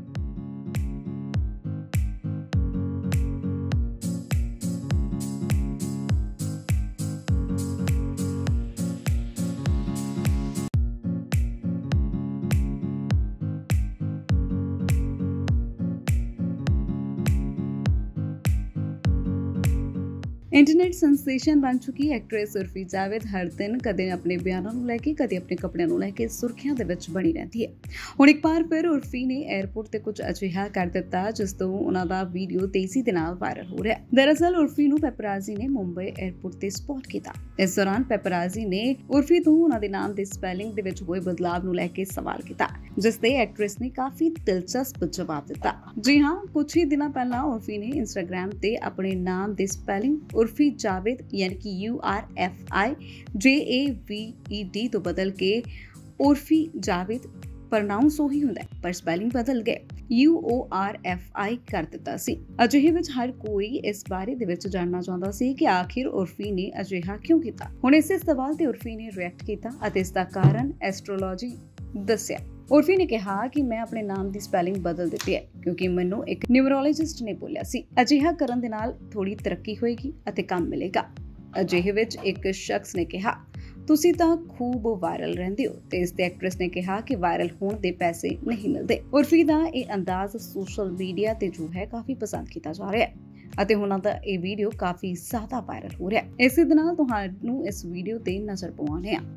ਇੰਟਰਨੈਟ ਸੈਂਸੇਸ਼ਨ ਬਣ ਚੁੱਕੀ ਐਕਟਰੈਸ ਉਰਫੀ ਜਾਵੇਦ ਹਰ ਦਿਨ ਕਦੇ ਆਪਣੇ ਬਿਆਨਾਂ ਨੂੰ ਲੈ ਕੇ ਕਦੇ ਆਪਣੇ ਕੱਪੜਿਆਂ ਨੂੰ ਲੈ ਕੇ ਸੁਰਖੀਆਂ ਦੇ ਵਿੱਚ ਬਣੀ ਰਹਿੰਦੀ ਹੈ। ਹੁਣ ਇੱਕ ਵਾਰ ਫਿਰ ਉਰਫੀ ਨੇ 에ਅਰਪੋਰਟ ਤੇ ਕੁਝ ਅਜਿਹਾ ਕਰ ਦਿੱਤਾ ਜਿਸ ਤੋਂ ਉਹਨਾਂ ਦਾ ਵੀਡੀਓ ਤੇਜ਼ੀ ਦੇ ਨਾਲ ਵਾਇਰਲ ਹੋ ਰਿਹਾ ਹੈ। ਦਰਅਸਲ ਉਰਫੀ ਨੂੰ ਪੈਪਰਾਜ਼ੀ ਨੇ ਮੁੰਬਈ 에ਅਰਪੋਰਟ ਤੇ ਸਪੌਟ ਕੀਤਾ। ਇਸ ਦੌਰਾਨ ਪੈਪਰਾਜ਼ੀ ਨੇ ਉਰਫੀ ਤੋਂ ਉਹਨਾਂ ਦੇ ਨਾਮ ਦੇ ਸਪੈਲਿੰਗ ਦੇ ਵਿੱਚ ਹੋਏ ਬਦਲਾਵ ਨੂੰ ਲੈ ਕੇ ਸਵਾਲ ਕੀਤਾ, ਜਿਸ ਤੇ ਐਕਟਰੈਸ ਨੇ ਕਾਫੀ ਦਿਲਚਸਪ ਜਵਾਬ ਦਿੱਤਾ। ਜੀ ਹਾਂ, ਕੁਝ ਹੀ ਦਿਨਾਂ ਪਹਿਲਾਂ ਉਰਫੀ ਨੇ ਇੰਸਟਾਗ੍ਰਾਮ ਤੇ ਆਪਣੇ ਨਾਮ ਦੇ ਸਪੈਲਿੰਗ ਉਰਫੀ ਜਾਵੇਦ ਯਾਨੀ ਕਿ ਯੂ ਆਰ ਐਫ ਆਈ ਜੇ ਏ ਵੀ ਈ ਡੀ ਤੋਂ ਬਦਲ ਕੇ ਉਰਫੀ ਜਾਵੇਦ ਪ੍ਰਨਾਉਂਸ ਉਹੀ ਹੁੰਦਾ ਪਰ ਸਪੈਲਿੰਗ ਬਦਲ ਗਏ U O R F I ਕਰ ਦਿੱਤਾ ਸੀ। ਅਜਿਹੇ ਵਿੱਚ ਹਰ ਕੋਈ ਇਸ ਬਾਰੇ ਦੇ ਵਿੱਚ ਜਾਣਨਾ ਚਾਹੁੰਦਾ ਸੀ ਕਿ ਆਖਿਰ ਉਰਫੀ ਨੇ ਅਜਿਹਾ ਕਿਉਂ ਕੀਤਾ। ਹੁਣ ਇਸੇ ਸਵਾਲ ਤੇ ਉਰਫੀ ਨੇ ਰਿਐਕਟ ਕੀਤਾ ਅਤੇ ਇਸ ਦਾ ਕਾਰਨ ਐਸਟ੍ਰੋਲੋਜੀ ਦੱਸਿਆ। ਉਰਫੀ ਨੇ ਕਿਹਾ ਕਿ ਮੈਂ ਆਪਣੇ ਨਾਮ ਦੀ ਸਪੈਲਿੰਗ ਬਦਲ ਦਿੱਤੀ ਹੈ ਕਿਉਂਕਿ ਮੈਨੂੰ ਇੱਕ ਨਿਊਮਰੋਲੋਜਿਸਟ ਨੇ ਬੋਲਿਆ ਸੀ ਅਜਿਹਾ ਕਰਨ ਦੇ ਨਾਲ ਥੋੜੀ ਤਰੱਕੀ ਹੋਏਗੀ ਅਤੇ ਕੰਮ ਮਿਲੇਗਾ। ਅਜਿਹੇ ਵਿੱਚ ਇੱਕ ਸ਼ਖਸ ਨੇ ਕਿਹਾ ਤੁਸੀਂ ਤਾਂ ਖੂਬ ਵਾਇਰਲ ਰਹਿੰਦੇ ਹੋ ਤੇ ਇਸ ਤੇ ਐਕਟਰੈਸ ਨੇ ਕਿਹਾ ਕਿ ਵਾਇਰਲ ਹੋਣ ਦੇ ਪੈਸੇ ਨਹੀਂ ਮਿਲਦੇ। ਉਰਫੀ ਦਾ ਇਹ ਅੰਦਾਜ਼ ਸੋਸ਼ਲ ਮੀਡੀਆ ਤੇ ਜੋ ਹੈ ਕਾਫੀ ਪਸੰਦ ਕੀਤਾ ਜਾ ਰਿਹਾ ਹੈ ਅਤੇ ਉਹਨਾਂ ਦਾ ਇਹ ਵੀਡੀਓ ਕਾਫੀ ਜ਼ਿਆਦਾ ਵਾਇਰਲ ਹੋ ਰਿਹਾ ਹੈ। ਇਸੇ ਦੇ ਨਾਲ ਤੁਹਾਨੂੰ ਇਸ ਵੀਡੀਓ ਤੇ ਨਜ਼ਰ ਪਾਉਣੇ ਆ।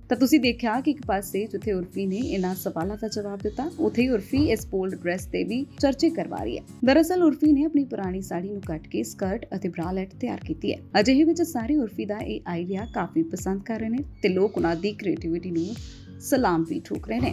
ਤਾਂ ਤੁਸੀਂ ਦੇਖਿਆ ਕਿ ਇੱਕ ਪਾਸੇ ਜਿੱਥੇ ਉਰਫੀ ਨੇ ਇਹਨਾਂ ਸਵਾਲਾਂ ਦਾ ਜਵਾਬ ਦਿੱਤਾ, ਉੱਥੇ ਹੀ ਉਰਫੀ ਇਸ ਬੋਲਡ ਡਰੈਸ ਤੇ ਵੀ ਚਰਚੇ ਕਰਵਾ ਰਹੀ ਹੈ। ਦਰਅਸਲ ਉਰਫੀ ਨੇ ਆਪਣੀ ਪੁਰਾਣੀ ਸਾੜੀ ਨੂੰ ਕੱਟ ਕੇ ਸਕਰਟ ਅਤੇ ਬ੍ਰਾਲੈਟ ਤਿਆਰ ਕੀਤੀ ਹੈ। ਅਜਿਹੇ ਵਿੱਚ ਸਾਰੇ ਉਰਫੀ ਦਾ ਇਹ ਆਈਡੀਆ ਕਾਫੀ ਪਸੰਦ ਕਰ ਰਹੇ ਨੇ ਤੇ ਲੋਕ ਉਹਨਾਂ ਦੀ ਕ੍ਰੀਏਟੀਵਿਟੀ ਨੂੰ ਸਲਾਮ ਵੀ ਠੋਕ ਰਹੇ ਨੇ।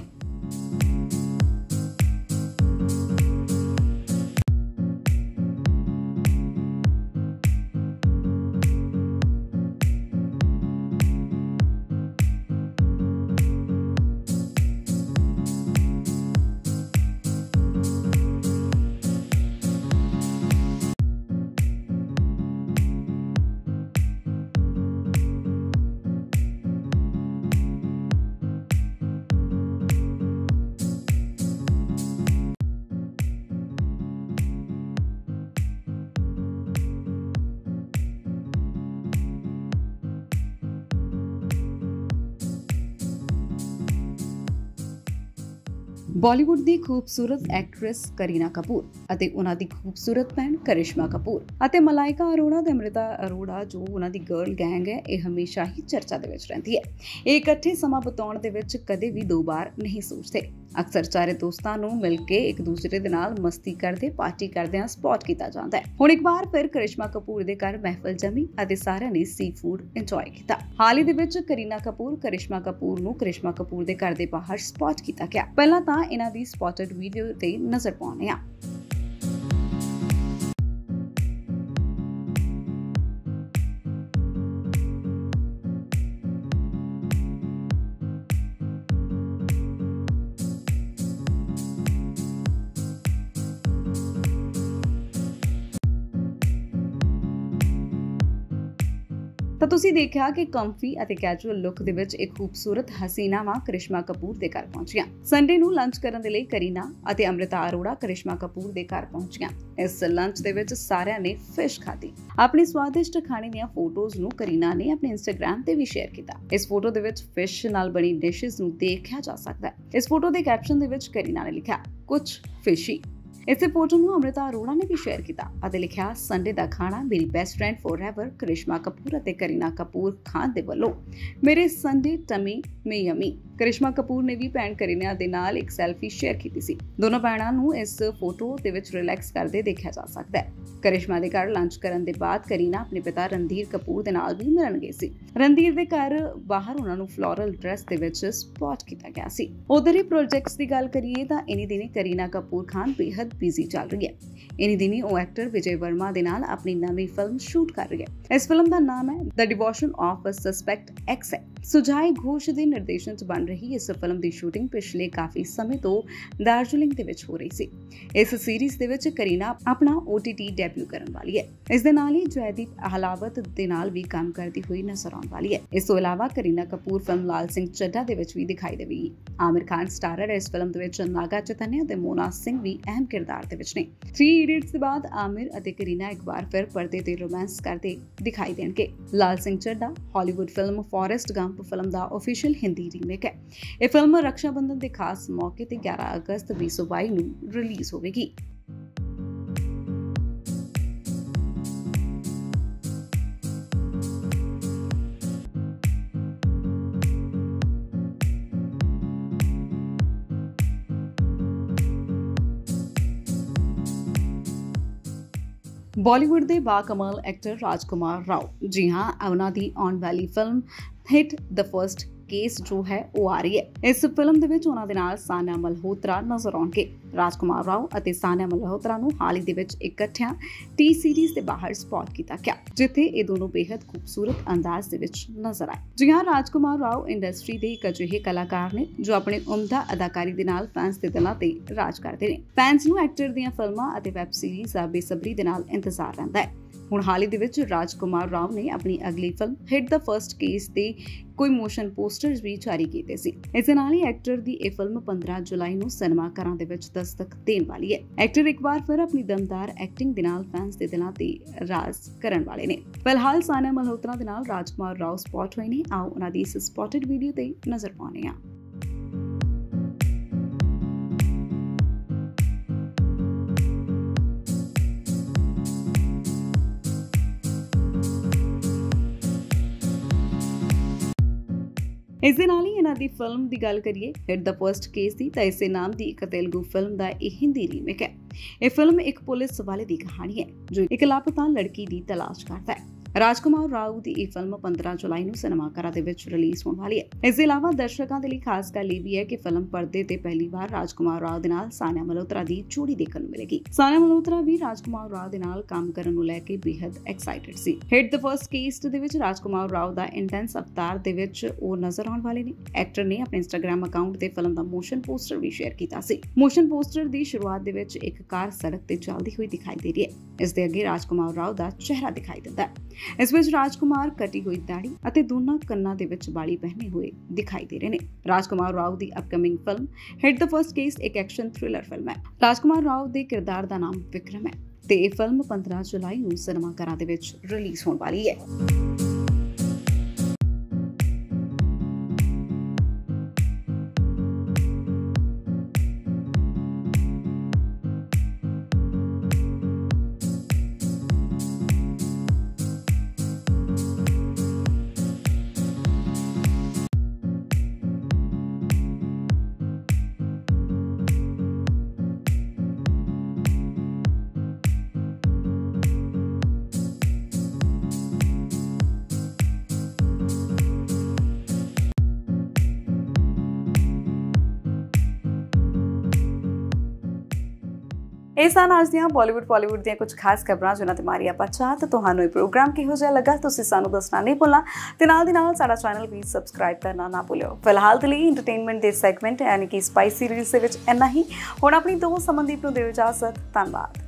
ਬਾਲੀਵੁੱਡ ਦੀ ਖੂਬਸੂਰਤ ਐਕਟਰੈਸ ਕਰੀਨਾ ਕਪੂਰ ਅਤੇ ਉਹਨਾਂ ਦੀ ਖੂਬਸੂਰਤ ਭੈਣ ਕਰਿਸ਼ਮਾ ਕਪੂਰ ਅਤੇ ਮਲਾਇਕਾ ਅਰੋੜਾ ਤੇ ਅੰਮ੍ਰਿਤਾ ਅਰੋੜਾ ਜੋ ਉਹਨਾਂ ਦੀ ਗਰਲ ਗੈਂਗ ਹੈ, ਇਹ ਹਮੇਸ਼ਾ ਹੀ ਚਰਚਾ ਦੇ ਵਿੱਚ ਰਹਿੰਦੀ ਹੈ। ਇਹ ਇਕੱਠੇ ਸਮਾਂ ਬਿਤਾਉਣ ਦੇ ਵਿੱਚ ਕਦੇ ਵੀ ਦੋ ਵਾਰ ਨਹੀਂ ਸੋਚਦੇ। ਅਕਸਰ ਚਾਰੇ ਦੋਸਤਾਂ ਨੂੰ ਮਿਲ ਕੇ ਇੱਕ ਦੂਸਰੇ ਦੇ ਨਾਲ ਮਸਤੀ ਕਰਦੇ ਪਾਰਟੀ ਕਰਦਿਆਂ ਸਪੌਟ ਕੀਤਾ ਜਾਂਦਾ ਹੈ। ਹੁਣ ਇੱਕ ਵਾਰ ਫਿਰ ਕਰਿਸ਼ਮਾ ਕਪੂਰ ਦੇ ਘਰ ਮਹਿਫਲ ਜਮੀ ਅਤੇ ਸਾਰਿਆਂ ਨੇ ਸੀ ਫੂਡ ਇੰਜੋਏ ਕੀਤਾ। ਹਾਲ ਹੀ ਦੇ ਵਿੱਚ ਕਰੀਨਾ ਕਪੂਰ ਕਰਿਸ਼ਮਾ ਕਪੂਰ ਨੂੰ ਕਰਿਸ਼ਮਾ ਕਪੂਰ ਦੇ ਘਰ ਦੇ ਬਾਹਰ ਸਪੌਟ ਕੀਤਾ ਗਿਆ। ਪਹਿਲਾਂ ਤਾਂ ਇਹਨਾਂ ਦੀ ਸਪੌਟਡ ਵੀਡੀਓ ਤੇ ਨਜ਼ਰ ਪਾਉਂਦੇ ਹਾਂ। ਤਾਂ ਤੁਸੀਂ ਦੇਖਿਆ ਕਿ ਕੰਫੀ ਅਤੇ ਕੈਜੂਅਲ ਲੁੱਕ ਦੇ ਵਿੱਚ ਇੱਕ ਖੂਬਸੂਰਤ ਹਸੀਨਾਵਾਂ ਕਰਿਸ਼ਮਾ ਕਪੂਰ ਦੇ ਘਰ ਪਹੁੰਚੀਆਂ। ਸੰਡੇ ਨੂੰ ਲੰਚ ਕਰਨ ਦੇ ਲਈ ਕਰੀਨਾ ਅਤੇ ਅੰਮ੍ਰਿਤਾ ਅਰੋੜਾ ਕਰਿਸ਼ਮਾ ਕਪੂਰ ਦੇ ਘਰ ਪਹੁੰਚੀਆਂ। ਇਸ ਲੰਚ ਦੇ ਵਿੱਚ ਸਾਰਿਆਂ ਨੇ ਫਿਸ਼ ਖਾਧੀ। ਆਪਣੀ ਸਵਾਦਿਸ਼ਟ ਖਾਣੇ ਦੀਆਂ ਫੋਟੋਜ਼ ਨੂੰ ਕਰੀਨਾ ਨੇ ਆਪਣੇ ਇੰਸਟਾਗ੍ਰਾਮ ਤੇ ਵੀ ਸ਼ੇਅਰ ਕੀਤਾ। ਇਸ ਫੋਟੋ ਦੇ ਵਿੱਚ ਫਿਸ਼ ਨਾਲ ਬਣੀ ਡਿਸ਼ਸ ਨੂੰ ਦੇਖਿਆ ਜਾ ਸਕਦਾ ਹੈ। ਇਸ ਫੋਟੋ ਦੇ ਕੈਪਸ਼ਨ ਦੇ ਵਿੱਚ ਕਰੀਨਾ ਨੇ ਲਿਖਿਆ ਕੁਝ ਫਿਸ਼ੀ। ਇਸੇ ਫੋਟੋ ਨੂੰ ਅੰਮ੍ਰਿਤਾ ਅਰੋੜਾ ਨੇ ਵੀ ਸ਼ੇਅਰ ਕੀਤਾ ਅਤੇ ਲਿਖਿਆ ਸੰਡੇ ਦਾ ਖਾਣਾ ਮੇਰੀ best friend forever Karisma Kapoor ਅਤੇ ਕਰੀਨਾ ਕਪੂਰ ਖਾਨ ਦੇ ਵੱਲੋਂ ਮੇਰੇ ਸੰਡੇ ਟਮੀ ਮੇ ਯਮੀ। ਕਰਿਸ਼ਮਾ ਕਪੂਰ ਨੇ ਵੀ ਭੈਣ ਕਰੀਨਾ ਦੇ ਨਾਲ ਇੱਕ ਸੈਲਫੀ ਸ਼ੇਅਰ ਕੀਤੀ ਸੀ। ਦੋਨੋਂ ਭੈਣਾਂ ਨੂੰ ਇਸ ਫੋਟੋ ਦੇ ਵਿੱਚ ਰਿਲੈਕਸ ਕਰਦੇ ਦੇਖਿਆ ਜਾ ਸਕਦਾ ਹੈ। ਕਰਿਸ਼ਮਾ ਦੇ ਘਰ ਲੰਚ ਕਰਨ ਦੇ ਬਾਅਦ ਕਰੀਨਾ ਆਪਣੇ ਪਿਤਾ ਰਣਧੀਰ ਕਪੂਰ ਦੇ ਨਾਲ ਵੀ ਮਿਲਣ ਗਈ ਸੀ। ਰਣਧੀਰ ਦੇ ਘਰ ਬਾਹਰ ਉਹਨਾਂ ਨੂੰ ਫਲੋਰਲ ਡਰੈਸ ਦੇ ਵਿੱਚ ਸਪੌਟ ਕੀਤਾ ਗਿਆ ਸੀ। ਉਧਰ ਹੀ ਪ੍ਰੋਜੈਕਟਸ ਦੀ ਗੱਲ ਕਰੀਏ ਤਾਂ ਇਨੀ ਦਿਨੀ ਕਰੀਨਾ ਕਪੂਰ ਖਾਨ ਬੇहद ਬਿਜ਼ੀ ਚੱਲ ਰਹੀ ਹੈ। ਇਨੀ ਦਿਨੀ ਉਹ ਐਕਟਰ ਵਿਜੇ ਵਰਮਾ ਦੇ ਨਾਲ ਆਪਣੀ ਨਵੀਂ ਫਿਲਮ ਸ਼ੂਟ ਕਰ ਰਹੀ ਹੈ। ਇਸ ਫਿਲਮ ਦਾ ਨਾਮ ਹੈ the devotion of a suspect X ਹੈ। ਸੁਜਾਏ ਘੋਸ਼ ਦੇ ਨਿਰਦੇਸ਼ਨ 'ਚ ਬਣ ਰਹੀ ਇਸ ਫਿਲਮ ਦੀ ਸ਼ੂਟਿੰਗ ਪਿਛਲੇ ਕਾਫੀ ਸਮੇਂ ਤੋਂ ਦਾਰਜਲਿੰਗ ਦੇ ਵਿੱਚ ਹੋ ਰਹੀ ਸੀ। ਇਸ ਸੀਰੀਜ਼ ਦੇ ਵਿੱਚ ਕਰੀਨਾ ਆਪਣਾ ਓ ਟੀ ਟੀ ਡੈਬਿਊ ਕਰਨ ਵਾਲੀ ਹੈ। ਇਸ ਦੇ ਨਾਲ ਹੀ ਜੈਦੀਪ ਅਹਲਾਵਤ ਦੇ ਨਾਲ ਵੀ ਕੰਮ ਕਰਦੀ ਹੋਈ ਨਜ਼ਰ ਆਉਣ ਵਾਲੀ ਹੈ। ਇਸ ਤੋਂ ਇਲਾਵਾ ਕਰੀਨਾ ਕਪੂਰ ਫਿਲਮ ਲਾਲ ਸਿੰਘ ਚੱਡਾ ਦੇ ਵਿੱਚ ਵੀ ਦਿਖਾਈ ਦੇਵੇਗੀ। ਆਮਿਰ ਖਾਨ ਸਟਾਰਰ ਹੈ ਇਸ ਫਿਲਮ ਦੇ ਵਿੱਚ। ਨਾਗਾ ਚੈਤਨਿਆ ਤੇ ਮੋਨਾ ਸਿੰਘ ਵੀ ਅਹਿਮ ਕਿਰਦਾਰ ਦੇ ਵਿੱਚ ਨੇ। ਥ੍ਰੀ ਇਡੀਅਟਸ ਦੇ ਬਾਅਦ ਆਮਿਰ ਅਤੇ ਕਰੀਨਾ ਇੱਕ ਵਾਰ ਫਿਰ ਪਰਦੇ ਤੇ ਰੋਮਾਂਸ ਕਰਦੇ ਦਿਖਾਈ ਦੇਣਗੇ। Laal Singh Chaddha Hollywood film Forrest Gump film ਦਾ ਆਫੀਸ਼ੀਅਲ ਹਿੰਦੀ ਰੀਮੇਕ ਹੈ। ਇਹ ਫਿਲਮ ਰਕਸ਼ਾ ਬੰਧਨ ਦੇ ਖਾਸ ਮੌਕੇ ਤੇ ਗਿਆਰਾਂ ਅਗਸਤ ਵੀਹ ਸੌ ਬਾਈ ਨੂੰ ਰਿਲੀਜ਼ ਹੋਵੇਗੀ। ਬਾਲੀਵੁੱਡ ਦੇ ਬਾਕਮਾਲ ਐਕਟਰ ਰਾਜਕੁਮਾਰ ਰਾਓ, ਜੀ ਹਾਂ, ਉਹਨਾਂ ਦੀ ਆਉਣ ਵਾਲੀ film hit the first case ਜੋ ਹੈ ਉਹ ਆ ਰਹੀ ਹੈ। ਇਸ ਫਿਲਮ ਦੇ ਵਿੱਚ ਉਹਨਾਂ ਦੇ ਨਾਲ ਸਾਨੀਆ ਮਲਹੋਤਰਾ ਨਜ਼ਰ ਆਉਣਗੇ। ਰਾਜਕੁਮਾਰ ਰਾਓ ਅਤੇ ਸਾਨੀਆ ਮਲਹੋਤਰਾ ਨੂੰ ਹਾਲ ਹੀ ਦੇ ਵਿੱਚ ਇਕੱਠਿਆਂ ਟੀ ਸੀਰੀਜ਼ ਦੇ ਬਾਹਰ ਸਪੌਟ ਕੀਤਾ ਗਿਆ, ਜਿੱਥੇ ਇਹ ਦੋਨੋਂ ਬੇहद ਖੂਬਸੂਰਤ ਅੰਦਾਜ਼ ਦੇ ਵਿੱਚ ਨਜ਼ਰ ਆਏ। ਜੀ ਹਾਂ, ਰਾਜਕੁਮਾਰ ਰਾਓ ਇੰਡਸਟਰੀ ਦੇ ਇੱਕ ਅਜਿਹੇ ਕਲਾਕਾਰ ਨੇ ਜੋ ਆਪਣੇ ਉਮਦਾ ਅਦਾਕਾਰੀ ਦੇ ਨਾਲ ਫੈਨਸ ਦੇ ਦਿਲਾਂ ਤੇ ਰਾਜ ਕਰਦੇ ਨੇ। ਫੈਨਸ ਨੂੰ ਐਕਟਰ ਦੀਆਂ ਫਿਲਮਾਂ ਅਤੇ ਵੈਬ ਸੀਰੀਜ਼ ਦਾ ਬੇਸਬਰੀ ਦੇ ਨਾਲ ਇੰਤਜ਼ਾਰ ਰਹਿੰਦਾ ਹੈ। ਹੁਣ ਹਾਲ ਹੀ ਦੇ ਵਿੱਚ ਰਾਜਕੁਮਾਰ ਰਾਓ ਨੇ ਆਪਣੀ ਅਗਲੀ film hit the first case ਤੇ ਕੋਈ ਮੋਸ਼ਨ ਪੋਸਟਰਸ ਵੀ ਜਾਰੀ ਕੀਤੇ ਸੀ। ਇਸ ਦੇ ਨਾਲ ਹੀ ਐਕਟਰ ਦੀ ਇਹ ਫਿਲਮ ਪੰਦਰਾਂ ਜੁਲਾਈ ਨੂੰ ਸਿਨੇਮਾ ਘਰਾਂ ਦੇ ਵਿੱਚ ਦਸਤਕ ਦੇਣ ਵਾਲੀ ਹੈ। ਐਕਟਰ ਇੱਕ ਵਾਰ ਫਿਰ ਆਪਣੀ ਦਮਦਾਰ ਐਕਟਿੰਗ ਦੇ ਨਾਲ ਫੈਨਸ ਦੇ ਦਿਲਾਂ ਤੇ ਰਾਜ ਕਰਨ ਵਾਲੇ ਨੇ। ਫਿਲਹਾਲ ਸਾਨੀਆ ਮਲਹੋਤਰਾ ਦੇ ਨਾਲ ਰਾਜਕੁਮਾਰ ਰਾਓ ਸਪੌਟ ਹੋਏ ਨੇ। ਆਓ ਉਹਨਾਂ ਦੀ ਇਸ ਸਪੌਟਡ ਵੀਡੀਓ ਤੇ ਨਜ਼ਰ ਪਾਉਂਦੇ ਹਾਂ। ਇਸ ਦੇ ਨਾਲ ਹੀ ਇਹਨਾਂ ਦੀ ਫਿਲਮ ਦੀ ਗੱਲ ਕਰੀਏ ਹਿਟ ਦ ਫਰਸਟ ਕੇਸ ਦੀ, ਤਾਂ ਇਸੇ ਨਾਮ ਦੀ ਇੱਕ ਤੇਲਗੂ ਫਿਲਮ ਦਾ ਇਹ ਹਿੰਦੀ ਰੀਮੇਕ ਹੈ। ਇਹ ਫਿਲਮ ਇੱਕ ਪੁਲਿਸ ਵਾਲੇ ਦੀ ਕਹਾਣੀ ਹੈ ਜੋ ਇੱਕ ਲਾਪਤਾ ਲੜਕੀ ਦੀ ਤਲਾਸ਼ ਕਰਦਾ ਹੈ। ਰਾਜਕੁਮਾਰ ਰਾਓ ਦੀ ਇਹ ਫਿਲਮ ਪੰਦਰਾਂ ਜੁਲਾਈ ਨੂੰ ਸਿਨੇਮਾਘਰਾਂ ਦੇ ਵਿੱਚ ਰਿਲੀਜ਼ ਹੋਣ ਵਾਲੀ ਹੈ। ਇਸ ਦੇ ਇਲਾਵਾ ਦਰਸ਼ਕਾਂ ਦੇ ਲਈ ਖਾਸ ਗੱਲ ਇਹ ਵੀ ਹੈ ਕਿ ਫਿਲਮ ਪਰਦੇ ਤੇ ਪਹਿਲੀ ਵਾਰ ਰਾਜਕੁਮਾਰ ਰਾਓ ਦੇ ਨਾਲ ਸਾਨੀਆ ਮਲਹੋਤਰਾ ਦੀ ਜੋੜੀ ਦੇਖਣ ਨੂੰ ਮਿਲੇਗੀ। ਸਾਨੀਆ ਮਲਹੋਤਰਾ ਵੀ ਰਾਜਕੁਮਾਰ ਰਾਓ ਦੇ ਨਾਲ ਕੰਮ ਕਰਨ ਨੂੰ ਲੈ ਕੇ ਬੇहद ਐਕਸਾਈਟਡ ਸੀ। ਹਿਟ ਦ ਫਰਸਟ ਕੇਸ ਦੇ ਵਿੱਚ ਰਾਜਕੁਮਾਰ ਰਾਓ ਦਾ ਇੰਟੈਂਸ ਅਵਤਾਰ ਦੇ ਵਿੱਚ ਉਹ ਨਜ਼ਰ ਆਉਣ ਵਾਲੇ ਨੇ। ਐਕਟਰ ਨੇ ਆਪਣੇ ਇੰਸਟਾਗ੍ਰam ਅਕਾਊਂਟ ਤੇ ਫਿਲਮ ਦਾ ਮੋਸ਼ਨ ਪੋਸਟਰ ਵੀ ਸ਼ੇਅਰ ਕੀਤਾ ਸੀ। ਮੋਸ਼ਨ ਪੋਸਟਰ ਦੀ ਸ਼ੁਰੂਆਤ ਦੇ ਵਿੱਚ ਇੱਕ ਕਾਰ ਸੜਕ ਤੇ ਚੱਲਦੀ ਹੋਈ ਦਿਖਾਈ ਦੇ ਰਹੀ ਹੈ। ਇਸ ਦੇ ਅੱਗੇ ਰਾਜਕੁਮਾਰ ਰਾਓ ਦਾ ਚਿਹਰਾ ਦਿਖਾਈ ਦਿੰਦਾ ਹੈ। ਇਸ ਵਿੱਚ ਰਾਜਕੁਮਾਰ ਕਟੀ ਹੋਈ ਦਾੜੀ ਅਤੇ ਦੋਨਾਂ ਕੰਨਾਂ ਦੇ ਵਿੱਚ ਬਾਲੀ ਪਹਿਨੇ ਹੋਏ ਦਿਖਾਈ ਦੇ ਰਹੇ ਨੇ। ਰਾਜਕੁਮਾਰ ਰਾਓ ਦੀ upcoming film hit the first case ਇੱਕ ਐਕਸ਼ਨ ਥ੍ਰਿਲਰ ਫਿਲਮ ਹੈ। ਰਾਜਕੁਮਾਰ ਰਾਓ ਦੇ ਕਿਰਦਾਰ ਦਾ ਨਾਮ ਵਿਕਰਮ ਹੈ ਤੇ ਇਹ ਫਿਲਮ ਪੰਦਰਾਂ ਜੁਲਾਈ ਨੂੰ ਸਿਨੇਮਾਘਰਾਂ ਦੇ ਵਿੱਚ ਰਿਲੀਜ਼ ਹੋਣ ਵਾਲੀ ਹੈ। ਇਹ ਸਨ ਅੱਜ ਦੀਆਂ ਬਾਲੀਵੁੱਡ ਬਾਲੀਵੁੱਡ ਦੀਆਂ ਕੁਝ ਖਾਸ ਖਬਰਾਂ ਜਿਨ੍ਹਾਂ ਤੇ ਮਾਰੀ ਆਪਾਂ ਚਾਹ। ਤਾਂ ਤੁਹਾਨੂੰ ਇਹ ਪ੍ਰੋਗਰਾਮ ਕਿਹੋ ਜਿਹਾ ਲੱਗਾ ਤੁਸੀਂ ਸਾਨੂੰ ਦੱਸਣਾ ਨਹੀਂ ਭੁੱਲਣਾ ਤੇ ਨਾਲ ਦੀ ਨਾਲ ਸਾਡਾ ਚੈਨਲ ਵੀ ਸਬਸਕ੍ਰਾਈਬ ਕਰਨਾ ਨਾ ਭੁੱਲਿਓ। ਫਿਲਹਾਲ ਦੇ ਲਈ ਐਂਟਰਟੇਨਮੈਂਟ ਦੇ ਸੈਗਮੈਂਟ ਯਾਨੀ ਕਿ ਸਪਾਈ ਸੀਰੀਜ਼ ਦੇ ਵਿੱਚ ਇੰਨਾ ਹੀ। ਹੁਣ ਆਪਣੀ ਦੋਸਤ ਸਮਨਦੀਪ ਨੂੰ ਦਿਓ ਇਜਾਜ਼ਤ। ਧੰਨਵਾਦ।